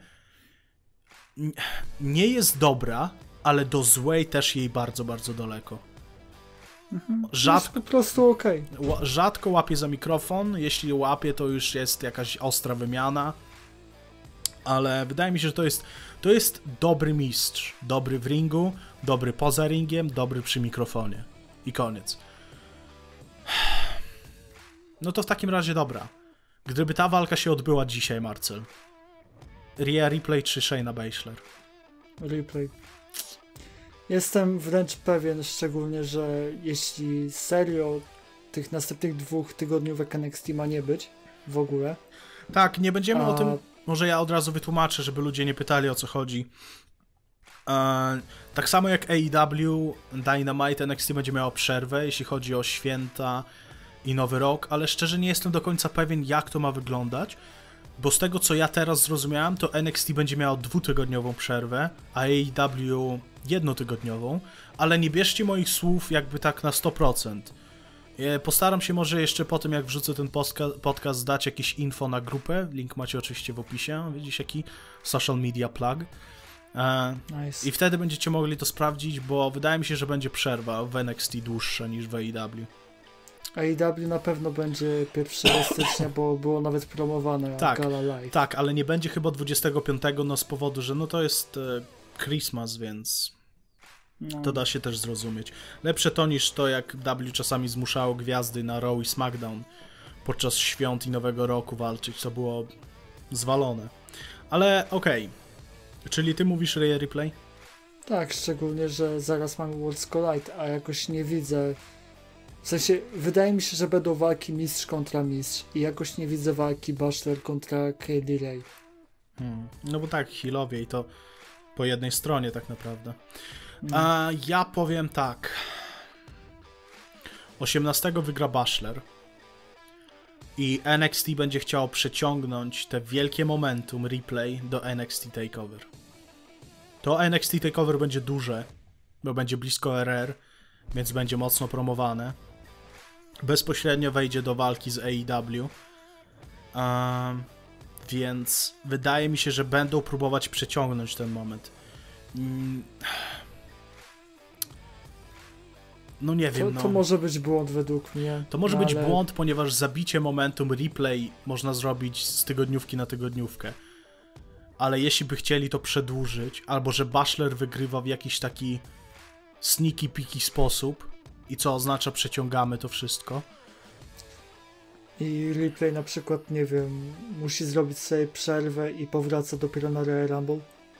nie jest dobra, ale do złej też jej bardzo, bardzo daleko. Rzadko, po prostu okej. Okay. Rzadko łapie za mikrofon, jeśli łapie, to już jest jakaś ostra wymiana, ale wydaje mi się, że to jest, to jest dobry mistrz, dobry w ringu, dobry poza ringiem, dobry przy mikrofonie. I koniec. No to w takim razie dobra. Gdyby ta walka się odbyła dzisiaj, Marcel, Rhea Ripley czy Shayna Baszler? Ripley. Jestem wręcz pewien, szczególnie, że jeśli serio tych następnych dwóch tygodniówek N X T ma nie być w ogóle. Tak, nie będziemy a... o tym... Może ja od razu wytłumaczę, żeby ludzie nie pytali, o co chodzi. Eee, tak samo jak A E W, Dynamite, N X T będzie miało przerwę, jeśli chodzi o święta i Nowy Rok, ale szczerze nie jestem do końca pewien, jak to ma wyglądać, bo z tego, co ja teraz zrozumiałem, to N X T będzie miało dwutygodniową przerwę, a A E W jednotygodniową, ale nie bierzcie moich słów jakby tak na sto procent. Postaram się może jeszcze po tym, jak wrzucę ten podcast, dać jakieś info na grupę. Link macie oczywiście w opisie. Widzisz, jaki social media plug. E, nice. I wtedy będziecie mogli to sprawdzić, bo wydaje mi się, że będzie przerwa w N X T dłuższa niż w A E W. A E W na pewno będzie pierwszego stycznia, bo było nawet promowane tak, Gala Live. Tak, ale nie będzie chyba dwudziestego piątego, no z powodu, że no to jest e, Christmas, więc... No. To da się też zrozumieć. Lepsze to niż to, jak W czasami zmuszało gwiazdy na Raw i SmackDown podczas świąt i Nowego Roku walczyć, co było zwalone. Ale okej. Okay. Czyli ty mówisz Rhea Ripley? Tak, szczególnie, że zaraz mamy Worlds Collide, a jakoś nie widzę... W sensie, wydaje mi się, że będą walki mistrz kontra mistrz i jakoś nie widzę walki Baszler kontra Kay Lee Ray. Hmm. No bo tak, healowie i to po jednej stronie tak naprawdę. A ja powiem tak. osiemnastego wygra Baszler i N X T będzie chciało przeciągnąć te wielkie momentum replay do N X T TakeOver. To N X T TakeOver będzie duże, bo będzie blisko R R, więc będzie mocno promowane. Bezpośrednio wejdzie do walki z A E W. Um, więc wydaje mi się, że będą próbować przeciągnąć ten moment. Mm. No nie wiem, to, no. to może być błąd według mnie. To może no, być ale... błąd, ponieważ zabicie momentum replay można zrobić z tygodniówki na tygodniówkę. Ale jeśli by chcieli to przedłużyć, albo że Baszler wygrywa w jakiś taki sneaky peaky sposób i co oznacza przeciągamy to wszystko. I replay na przykład, nie wiem, musi zrobić sobie przerwę i powraca dopiero na Royal Rumble.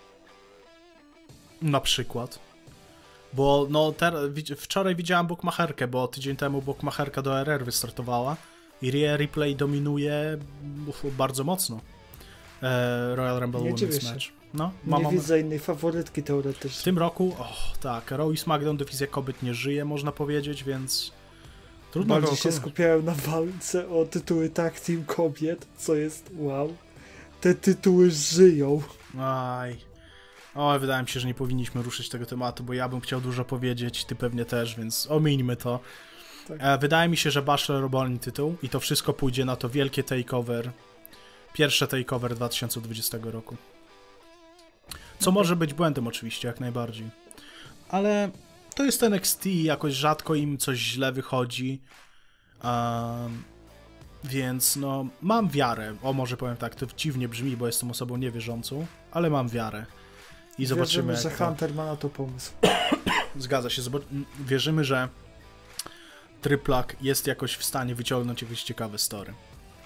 Na przykład. Bo no ter- wczoraj widziałem bookmacherkę, bo tydzień temu bookmacherka do R R wystartowała i Rhea Ripley dominuje uf, bardzo mocno e, Royal Rumble Women's Match. No, nie mam, widzę innej faworytki teoretycznie. W tym roku, oh, tak, Raw i SmackDown dywizja kobiet nie żyje, można powiedzieć, więc trudno Bardziej go się skupiają na walce o tytuły tag team kobiet, co jest wow. Te tytuły żyją. Aj. O, wydaje mi się, że nie powinniśmy ruszyć tego tematu, bo ja bym chciał dużo powiedzieć, ty pewnie też, więc omińmy to. Tak. E, wydaje mi się, że Baszler obroni tytuł i to wszystko pójdzie na to wielkie takeover, pierwsze takeover dwa tysiące dwudziestego roku. Co okay. może być błędem oczywiście, jak najbardziej. Ale to jest N X T, jakoś rzadko im coś źle wychodzi. Um, więc no, mam wiarę. O, może powiem tak, to dziwnie brzmi, bo jestem osobą niewierzącą, ale mam wiarę. I zobaczymy, wierzymy, że to... Hunter ma na to pomysł. Zgadza się. Zobac... Wierzymy, że Tryplak jest jakoś w stanie wyciągnąć jakieś ciekawe story.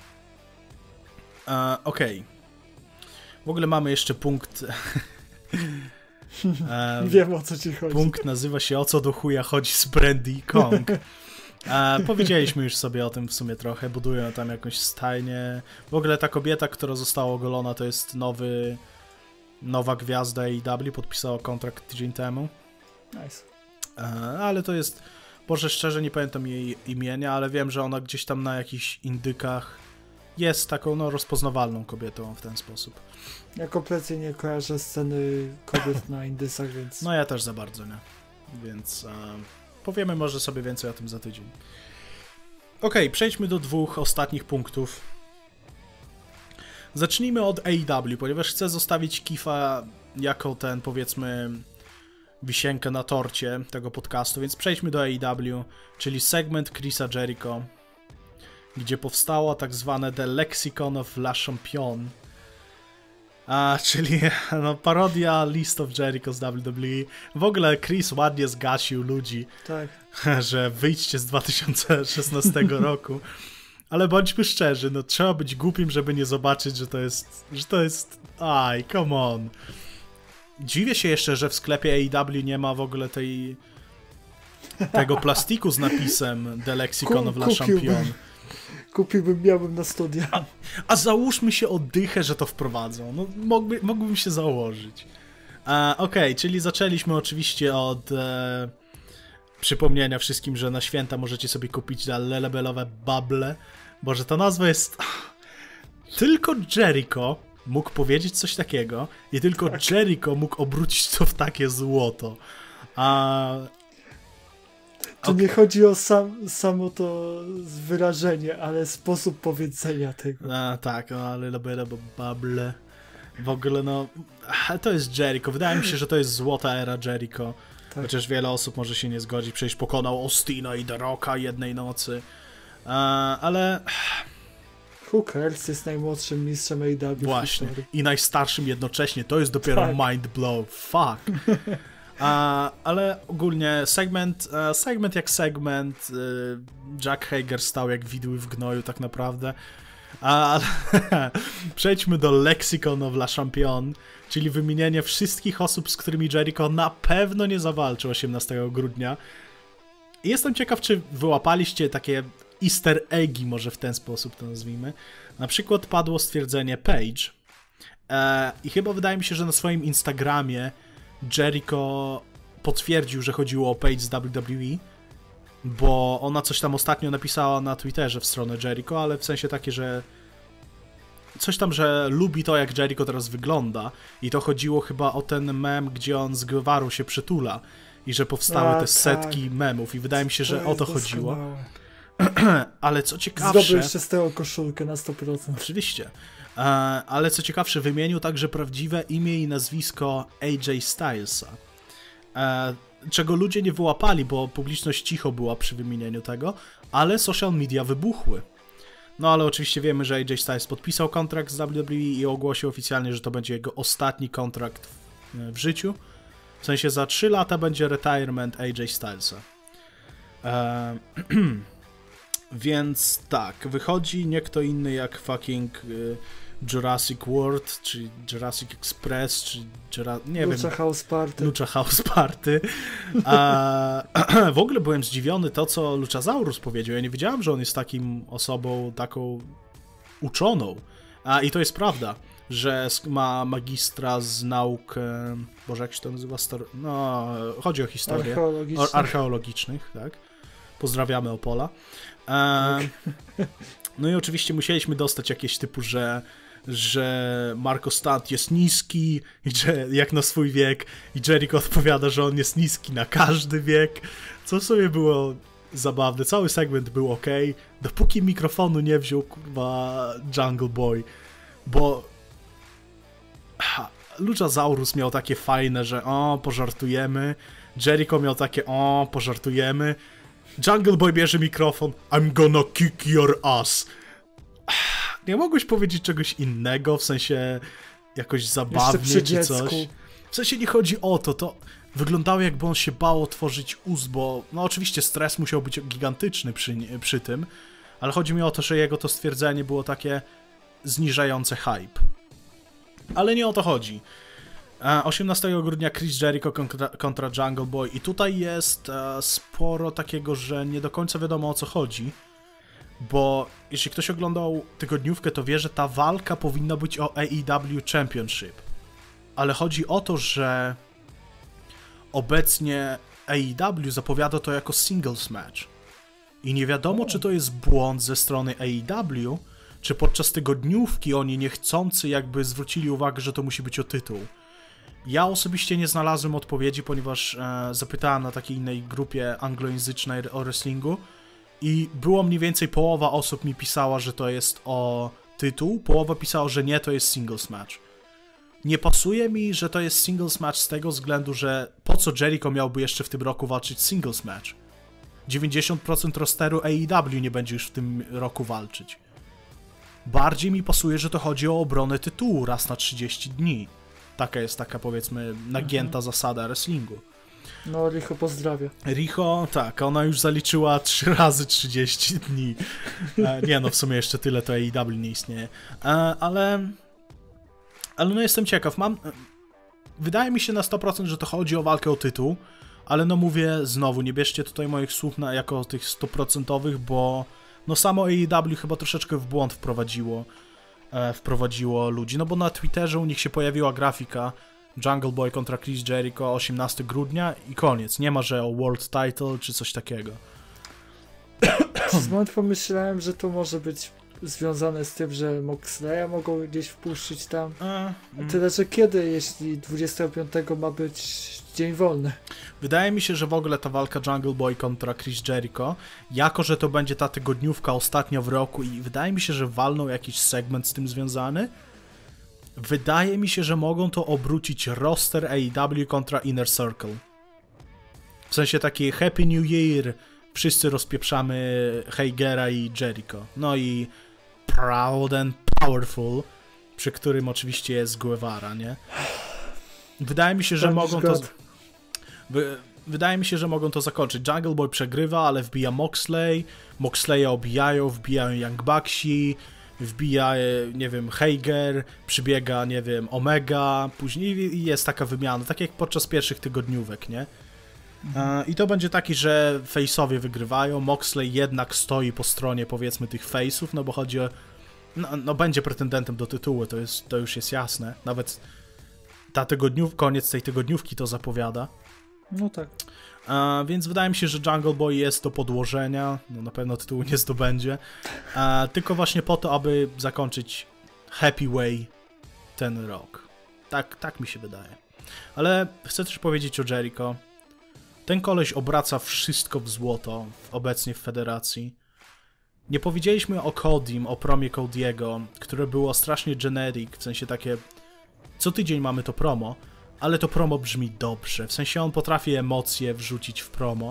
E, Okej. Okay. W ogóle mamy jeszcze punkt... e, Wiem, o co ci chodzi. Punkt nazywa się O co do chuja chodzi z Brandi Kong. E, powiedzieliśmy już sobie o tym w sumie trochę. Budują tam jakąś stajnię. W ogóle ta kobieta, która została ogolona, to jest nowy... Nowa gwiazda A E W, podpisała kontrakt tydzień temu. Nice. E, ale to jest... Boże, szczerze nie pamiętam jej imienia, ale wiem, że ona gdzieś tam na jakichś indykach jest taką no, rozpoznawalną kobietą w ten sposób. Ja kompletnie nie kojarzę sceny kobiet na indysach, więc... No ja też za bardzo nie. Więc e, powiemy może sobie więcej o tym za tydzień. Okej, okay, przejdźmy do dwóch ostatnich punktów. Zacznijmy od A E W, ponieważ chcę zostawić Keitha jako ten, powiedzmy, wisienkę na torcie tego podcastu, więc przejdźmy do A E W, czyli segment Chrisa Jericho, gdzie powstało tak zwane The Lexicon of La Champion, a, czyli no, parodia List of Jericho z W W E. W ogóle Chris ładnie zgasił ludzi, tak. że wyjdźcie z dwa tysiące szesnastego roku. Ale bądźmy szczerzy, no trzeba być głupim, żeby nie zobaczyć, że to jest, że to jest, aj, come on. Dziwię się jeszcze, że w sklepie A E W nie ma w ogóle tej, tego plastiku z napisem The Lexicon of La Champion. Kupiłbym, miałbym na studia. A, a załóżmy się oddychę, że to wprowadzą. No mógłby, mógłbym się założyć. E, Okej, okay, czyli zaczęliśmy oczywiście od... E, przypomnienia wszystkim, że na święta możecie sobie kupić lelebelowe bable. Boże, ta nazwa jest... Tylko Jericho mógł powiedzieć coś takiego i tylko tak. Jericho mógł obrócić to w takie złoto. A... Tu okay. nie chodzi o sam, samo to wyrażenie, ale sposób powiedzenia tego. A, tak, no, lelebelebe bable. W ogóle no... To jest Jericho. Wydaje mi się, że to jest złota era Jericho. Tak. Chociaż wiele osób może się nie zgodzić, przecież pokonał Austina i The Rocka jednej nocy. Uh, ale... Who cares, jest najmłodszym mistrzem A E W. Właśnie. I najstarszym jednocześnie. To jest dopiero tak. mind blow. Fuck. uh, ale ogólnie segment, uh, segment jak segment. Uh, Jack Hager stał jak widły w gnoju tak naprawdę. Ale przejdźmy do Lexicon of La Champion, czyli wymienienie wszystkich osób, z którymi Jericho na pewno nie zawalczy osiemnastego grudnia. I jestem ciekaw, czy wyłapaliście takie easter eggi, może w ten sposób to nazwijmy. Na przykład padło stwierdzenie Paige e, i chyba wydaje mi się, że na swoim Instagramie Jericho potwierdził, że chodziło o Paige z W W E bo ona coś tam ostatnio napisała na Twitterze w stronę Jericho, ale w sensie takie, że coś tam, że lubi to, jak Jericho teraz wygląda i to chodziło chyba o ten mem, gdzie on z Guevarą się przytula i że powstały A, te setki tak. memów i wydaje mi się, że To o to jest chodziło. doskonałe. Ale co ciekawsze... Zdobył jeszcze z tego koszulkę na sto procent. Oczywiście. E, ale co ciekawsze, wymienił także prawdziwe imię i nazwisko A J Stylesa. E, czego ludzie nie wyłapali, bo publiczność cicho była przy wymienieniu tego, ale social media wybuchły. No ale oczywiście wiemy, że A J Styles podpisał kontrakt z W W E i ogłosił oficjalnie, że to będzie jego ostatni kontrakt w, w życiu. W sensie za trzy lata będzie retirement A J Stylesa. E, więc tak, wychodzi nie kto inny jak fucking y, Jurassic World, czy Jurassic Express, czy Jura... nie Lucha wiem. House Party. Lucha House Party. A, w ogóle byłem zdziwiony to, co Luchasaurus powiedział. Ja nie wiedziałem, że on jest takim osobą, taką uczoną. A i to jest prawda, że ma magistra z nauk, e, Boże, jak się to nazywa? Stor... No, chodzi o historię. Archeologicznych. Archeologicznych, tak. Pozdrawiamy Opola. E, no i oczywiście musieliśmy dostać jakieś typu, że że Marko Stunt jest niski, i że jak na swój wiek, i Jericho odpowiada, że on jest niski na każdy wiek, co w sumie było zabawne. Cały segment był ok, dopóki mikrofonu nie wziął, kurwa, Jungle Boy, bo ha, Luchasaurus miał takie fajne, że o, pożartujemy, Jericho miał takie o, pożartujemy, Jungle Boy bierze mikrofon, I'm gonna kick your ass. Nie mogłeś powiedzieć czegoś innego, w sensie jakoś zabawnie czy coś. W sensie nie chodzi o to, to wyglądało jakby on się bał otworzyć ust, bo no oczywiście stres musiał być gigantyczny przy, przy tym, ale chodzi mi o to, że jego to stwierdzenie było takie zniżające hype. Ale nie o to chodzi. osiemnastego grudnia Chris Jericho kontra, kontra Jungle Boy i tutaj jest sporo takiego, że nie do końca wiadomo o co chodzi. Bo jeśli ktoś oglądał tygodniówkę, to wie, że ta walka powinna być o A E W Championship. Ale chodzi o to, że obecnie A E W zapowiada to jako singles match. I nie wiadomo, czy to jest błąd ze strony A E W, czy podczas tygodniówki oni niechcący jakby zwrócili uwagę, że to musi być o tytuł. Ja osobiście nie znalazłem odpowiedzi, ponieważ e, zapytałem na takiej innej grupie anglojęzycznej o wrestlingu, i było mniej więcej połowa osób mi pisała, że to jest o tytuł, połowa pisała, że nie, to jest singles match. Nie pasuje mi, że to jest singles match z tego względu, że po co Jericho miałby jeszcze w tym roku walczyć singles match? dziewięćdziesiąt procent rosteru A E W nie będzie już w tym roku walczyć. Bardziej mi pasuje, że to chodzi o obronę tytułu raz na trzydzieści dni. Taka jest taka, powiedzmy, nagięta mhm. zasada wrestlingu. No, Riho pozdrawia. Riho, tak, ona już zaliczyła trzy razy trzydzieści dni. E, nie no, w sumie jeszcze tyle to A E W nie istnieje. E, ale... Ale no jestem ciekaw, mam... Wydaje mi się na sto procent, że to chodzi o walkę o tytuł, ale no mówię znowu, nie bierzcie tutaj moich słów na, jako tych sto procentowych, bo no samo A E W chyba troszeczkę w błąd wprowadziło, e, wprowadziło ludzi, no bo na Twitterze u nich się pojawiła grafika Jungle Boy kontra Chris Jericho osiemnastego grudnia i koniec. Nie ma, że o World Title czy coś takiego. Przez moment pomyślałem, że to może być związane z tym, że Moxleya mogą gdzieś wpuścić tam. A, mm. Tyle, że kiedy, jeśli dwudziestego piątego ma być dzień wolny? Wydaje mi się, że w ogóle ta walka Jungle Boy kontra Chris Jericho, jako że to będzie ta tygodniówka ostatnia w roku i wydaje mi się, że walną jakiś segment z tym związany, wydaje mi się, że mogą to obrócić roster A E W kontra Inner Circle. W sensie taki Happy New Year, wszyscy rozpieprzamy Heigera i Jericho. No i Proud and Powerful, przy którym oczywiście jest Guevara, nie? Wydaje mi się, że mogą to... Wy... Wydaje mi się, że mogą to zakończyć. Jungle Boy przegrywa, ale wbija Moxley, Moxleya obijają, wbijają Young Bucksi, wbija, nie wiem, Heiger, przybiega, nie wiem, Omega, później jest taka wymiana, tak jak podczas pierwszych tygodniówek, nie? Mhm. I to będzie taki, że face'owie wygrywają, Moxley jednak stoi po stronie, powiedzmy, tych face'ów, no bo chodzi o... No, no będzie pretendentem do tytułu, to, jest, to już jest jasne. Nawet ta tygodniów, koniec tej tygodniówki to zapowiada. No tak. E, więc wydaje mi się, że Jungle Boy jest do podłożenia, no na pewno tytułu nie zdobędzie, e, tylko właśnie po to, aby zakończyć happy way ten rok. Tak, tak mi się wydaje. Ale chcę też powiedzieć o Jericho. Ten koleś obraca wszystko w złoto obecnie w federacji. Nie powiedzieliśmy o Codym, o promie Cody'ego, które było strasznie generic, w sensie takie co tydzień mamy to promo, ale to promo brzmi dobrze, w sensie on potrafi emocje wrzucić w promo.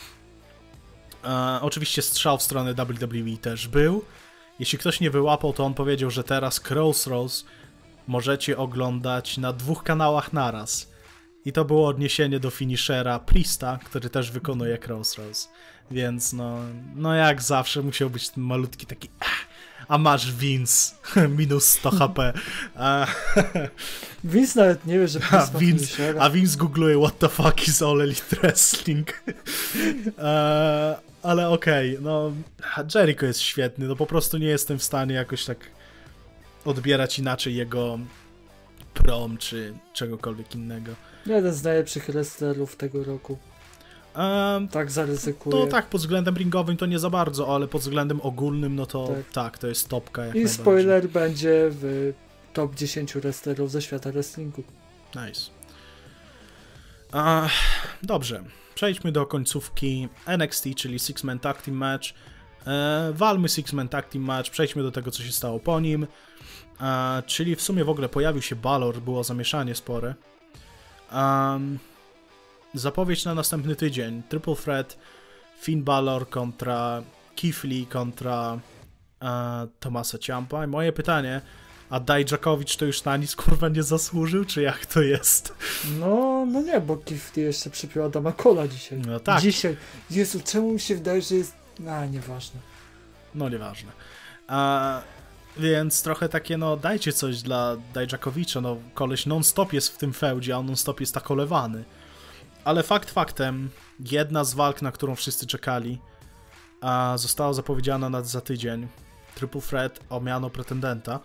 E, oczywiście strzał w stronę W W E też był. Jeśli ktoś nie wyłapał, to on powiedział, że teraz Crossroads możecie oglądać na dwóch kanałach naraz. I to było odniesienie do finishera Priesta, który też wykonuje Crossroads. Więc no, no jak zawsze musiał być ten malutki taki a masz Vince, minus sto H P. A, Vince nawet nie wie, że a, Vince, a Vince googluje what the fuck is All Elite Wrestling. a, ale okej, okay, no Jericho jest świetny, no po prostu nie jestem w stanie jakoś tak odbierać inaczej jego prom czy czegokolwiek innego. Jeden z najlepszych wrestlerów tego roku. Um, tak zaryzykuję. To tak, pod względem ringowym to nie za bardzo, ale pod względem ogólnym, no to tak, tak to jest topka jak I spoiler będzie w top dziesięć wrestlerów ze świata wrestlingu. Nice. Uh, dobrze, przejdźmy do końcówki N X T, czyli Six Man Tag Team Match. E, walmy Six Man Tag Team Match, przejdźmy do tego, co się stało po nim. E, czyli w sumie w ogóle pojawił się Balor, było zamieszanie spore. Um, Zapowiedź na następny tydzień. Triple Threat, Finn Balor kontra Keith Lee kontra e, Tomasa Ciampa. I moje pytanie, a Dijakovic to już na nic kurwa nie zasłużył, czy jak to jest? No, no nie, bo Keith Lee jeszcze przypiął Adama Cole'a dzisiaj. No tak. Dzisiaj. Jezu, czemu mi się wydaje, że jest... A, nieważne. No, nieważne. A, więc trochę takie, no dajcie coś dla Dijakowicza, no koleś non-stop jest w tym feudzie, a on non-stop jest tak olewany. Ale fakt faktem, jedna z walk, na którą wszyscy czekali, a została zapowiedziana na za tydzień. Triple Threat o miano pretendenta.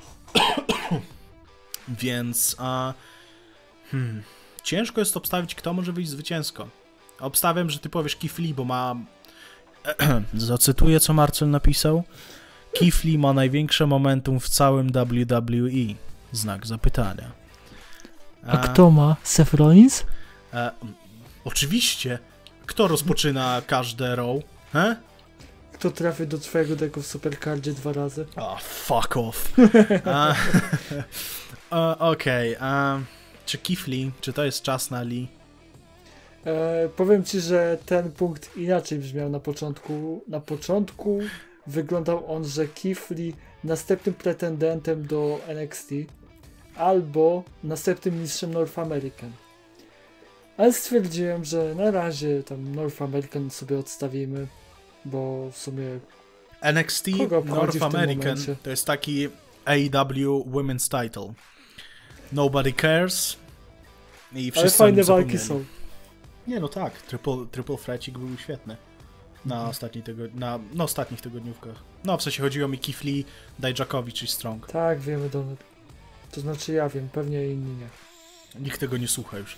Więc a, hmm, ciężko jest obstawić, kto może wyjść zwycięsko. Obstawiam, że ty powiesz Keith Lee, bo ma... Zacytuję, co Marcel napisał. Keith Lee ma największe momentum w całym W W E. Znak zapytania. A, a kto ma? Seth Rollins? E, oczywiście. Kto rozpoczyna każde row? He? Kto trafi do twojego deku w Supercardzie dwa razy? Oh, fuck off. e, Okej. Okay. Czy Keith Lee? Czy to jest czas na Lee? E, powiem ci, że ten punkt inaczej brzmiał na początku. Na początku wyglądał on, że Keith Lee następnym pretendentem do N X T albo następnym mistrzem North American. Ale stwierdziłem, że na razie tam North American sobie odstawimy, bo w sumie N X T North American to jest taki A E W Women's Title. Nobody cares i wszyscy. Ale fajne walki są. Nie, no tak, Triple, triple Threacik był świetny na, mhm. ostatni tego, na, na ostatnich tygodniówkach. No, w sensie chodziło mi Keith Lee, Dijakovic i Strong. Tak, wiemy, Donald. To znaczy ja wiem, pewnie inni nie. Nikt tego nie słucha już.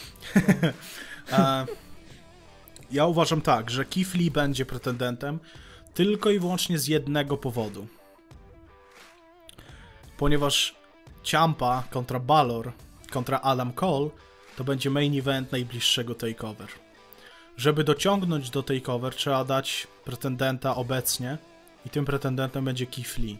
A, ja uważam tak, że Keith Lee będzie pretendentem tylko i wyłącznie z jednego powodu. Ponieważ Ciampa kontra Balor kontra Adam Cole to będzie main event najbliższego takeover. Żeby dociągnąć do takeover, trzeba dać pretendenta obecnie i tym pretendentem będzie Keith Lee.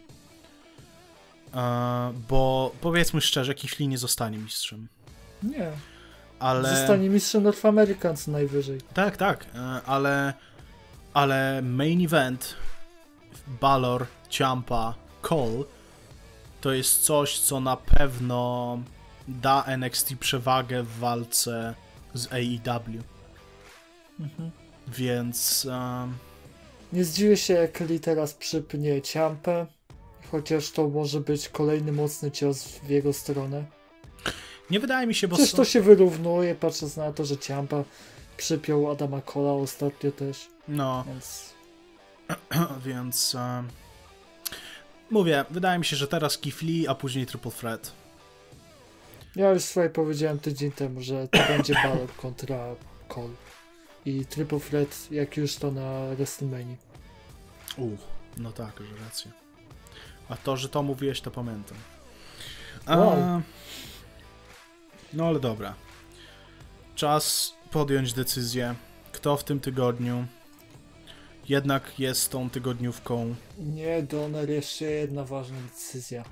Eee, bo powiedzmy szczerze, Keith Lee nie zostanie mistrzem. Nie. Ale... Zostanie mistrzem North American co najwyżej. Tak, tak, eee, ale ale main event Balor, Ciampa, Cole to jest coś, co na pewno da N X T przewagę w walce z A E W. Mhm. Więc... Um... Nie zdziwię się, jak Lee teraz przypnie Ciampę, chociaż to może być kolejny mocny cios w jego stronę. Nie wydaje mi się, bo... Przecież to się wyrównuje, patrząc na to, że Ciampa przypiął Adama Cole'a ostatnio też. No. Więc... Więc... Um... Mówię, wydaje mi się, że teraz Keith Lee, a później Triple Threat. Ja już swoje powiedziałem tydzień temu, że to będzie Balor kontra Cole. i Triple Threat, jak już to na WrestleMania. Uch, no tak, że rację. A to, że to mówiłeś, to pamiętam. A... Wow. No ale dobra. Czas podjąć decyzję, kto w tym tygodniu jednak jest tą tygodniówką. Nie, Donner, jeszcze jedna ważna decyzja.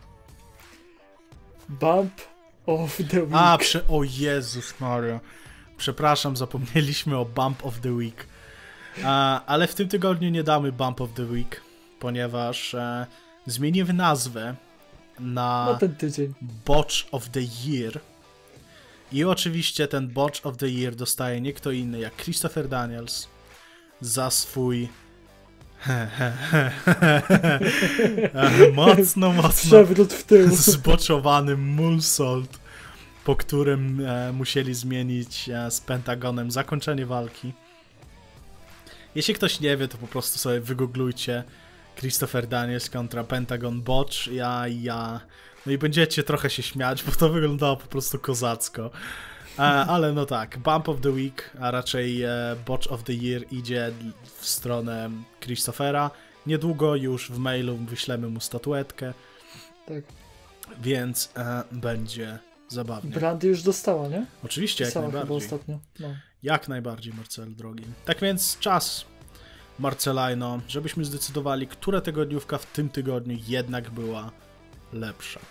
Bump of the Week. A, prze... o Jezus Maria. Przepraszam, zapomnieliśmy o Bump of the Week. A, ale w tym tygodniu nie damy Bump of the Week, ponieważ e, zmienimy nazwę na, na ten tydzień. Botch of the Year. I oczywiście ten Botch of the Year dostaje nie kto inny jak Christopher Daniels za swój mocno, mocno przewrót w tył, zboczowany moonsault, po którym e, musieli zmienić e, z Pentagonem zakończenie walki. Jeśli ktoś nie wie, to po prostu sobie wygooglujcie Christopher Daniels kontra Pentagon Botch, ja i ja. No i będziecie trochę się śmiać, bo to wyglądało po prostu kozacko. E, ale no tak, Bump of the Week, a raczej e, Botch of the Year idzie w stronę Christophera. Niedługo już w mailu wyślemy mu statuetkę. Tak. Więc e, będzie zabawnie. Brandy już dostała, nie? Oczywiście, dostała jak najbardziej. Chyba ostatnio. No. Jak najbardziej, Marcel, drogi. Tak więc czas, Marcelajno, żebyśmy zdecydowali, która tygodniówka w tym tygodniu jednak była lepsza.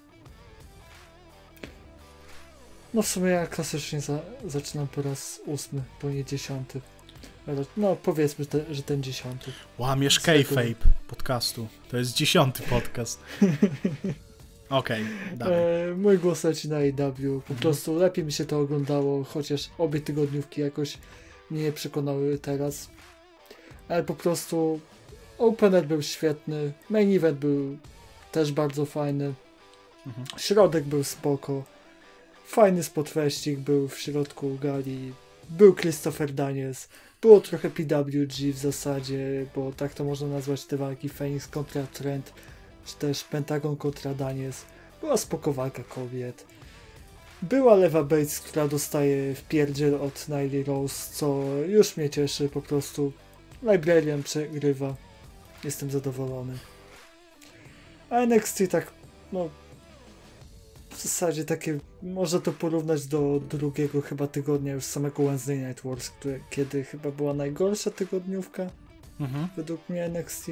No w sumie ja klasycznie za, zaczynam po raz ósmy, bo nie dziesiąty. No powiedzmy, te, że ten dziesiąty. Łamiesz kayfabe podcastu. To jest dziesiąty podcast. Okej, okay, e, mój głos leci na A E W. Po mhm. prostu lepiej mi się to oglądało, chociaż obie tygodniówki jakoś mnie nie przekonały teraz. Ale po prostu opener był świetny, main event był też bardzo fajny, mhm. środek był spoko, fajny spot wyścig był w środku gali, był Christopher Daniels, było trochę P W G w zasadzie, bo tak to można nazwać te walki, Phoenix kontra Trent, czy też Pentagon kontra Daniels. Była spoko walka kobiet. Była Leva Bates, która dostaje wpierdziel od Nyla Rose, co już mnie cieszy po prostu. Librarian przegrywa. Jestem zadowolony. A N X T tak, no w zasadzie takie, można to porównać do drugiego chyba tygodnia już samego Wednesday Night Wars, które, kiedy chyba była najgorsza tygodniówka mhm. według mnie N X T.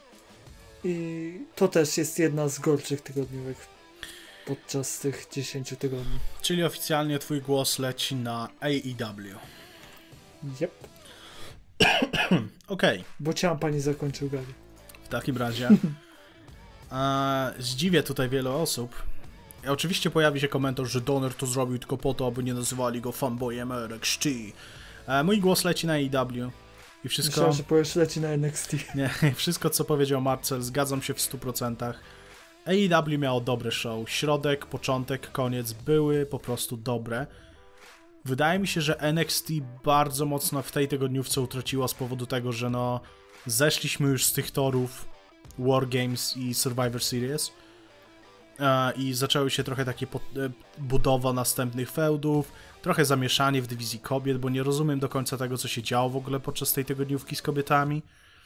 I to też jest jedna z gorszych tygodniówek podczas tych dziesięciu tygodni. Czyli oficjalnie twój głos leci na A E W. Yep. Okej. Okay. Bo ciampa nie zakończył gali. W takim razie e, zdziwię tutaj wiele osób. I oczywiście pojawi się komentarz, że Donner to zrobił tylko po to, aby nie nazywali go fanboyem N X T. E, mój głos leci na A E W. I wszystko... Myślałem, że powiesz leci na N X T. Nie, wszystko co powiedział Marcel, zgadzam się w stu procentach. A E W miało dobre show. Środek, początek, koniec były po prostu dobre. Wydaje mi się, że N X T bardzo mocno w tej tygodniówce utraciło z powodu tego, że no zeszliśmy już z tych torów War Games i Survivor Series e, i zaczęły się trochę takie po, e, budowa następnych feudów, trochę zamieszanie w dywizji kobiet, bo nie rozumiem do końca tego, co się działo w ogóle podczas tej tygodniówki z kobietami.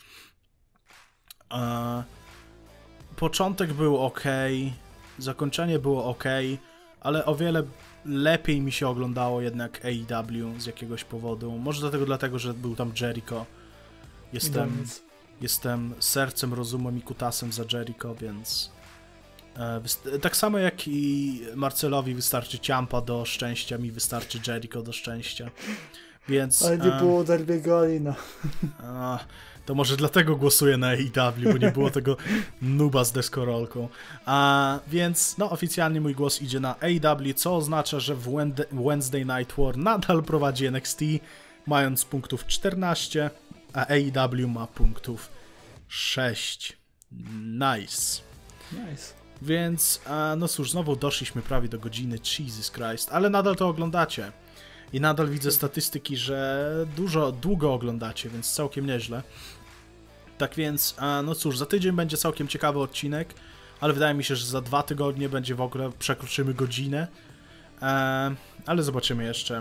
E, początek był ok, zakończenie było ok, ale o wiele lepiej mi się oglądało jednak A E W z jakiegoś powodu. Może dlatego, dlatego że był tam Jericho. Jestem, jestem sercem, rozumem i kutasem za Jericho, więc e, tak samo jak i Marcelowi wystarczy ciampa do szczęścia, mi wystarczy Jericho do szczęścia. Więc, ale nie e, było Darby'ego Allina. E, to może dlatego głosuję na A E W, bo nie było tego nuba z deskorolką. A, więc no oficjalnie mój głos idzie na A E W, co oznacza, że w Wednesday Night War nadal prowadzi N X T, mając punktów czternaście, a A E W ma punktów sześć. Nice. Nice. Więc a, no cóż, znowu doszliśmy prawie do godziny, Jesus Christ, ale nadal to oglądacie. I nadal widzę statystyki, że dużo, długo oglądacie, więc całkiem nieźle. Tak więc, no cóż, za tydzień będzie całkiem ciekawy odcinek, ale wydaje mi się, że za dwa tygodnie będzie w ogóle, przekroczymy godzinę. Ale zobaczymy jeszcze.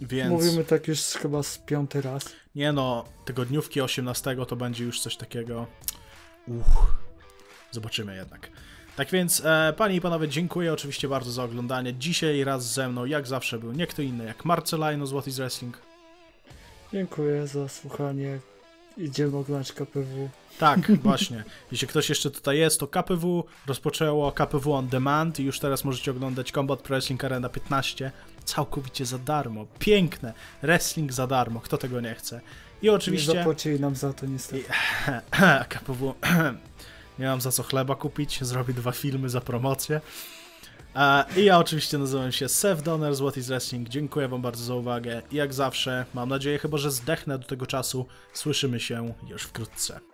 Więc... Mówimy tak już chyba z piąty raz. Nie no, tygodniówki osiemnastego to będzie już coś takiego... Uch, zobaczymy jednak. Tak więc, e, panie i panowie, dziękuję oczywiście bardzo za oglądanie. Dzisiaj raz ze mną, jak zawsze, był nie kto inny jak Marcelino z What is Wrestling. Dziękuję za słuchanie. Idziemy oglądać K P W. Tak, właśnie. Jeśli ktoś jeszcze tutaj jest, to K P W rozpoczęło K P W On Demand i już teraz możecie oglądać Combat Pro Wrestling Arena piętnaście całkowicie za darmo. Piękne. Wrestling za darmo. Kto tego nie chce? I oczywiście... Nie zapłacili nam za to niestety. K P W... Nie mam za co chleba kupić. Zrobię dwa filmy za promocję. I ja oczywiście nazywam się Seth Donner z What is Wrestling. Dziękuję wam bardzo za uwagę. I jak zawsze, mam nadzieję chyba, że zdechnę do tego czasu. Słyszymy się już wkrótce.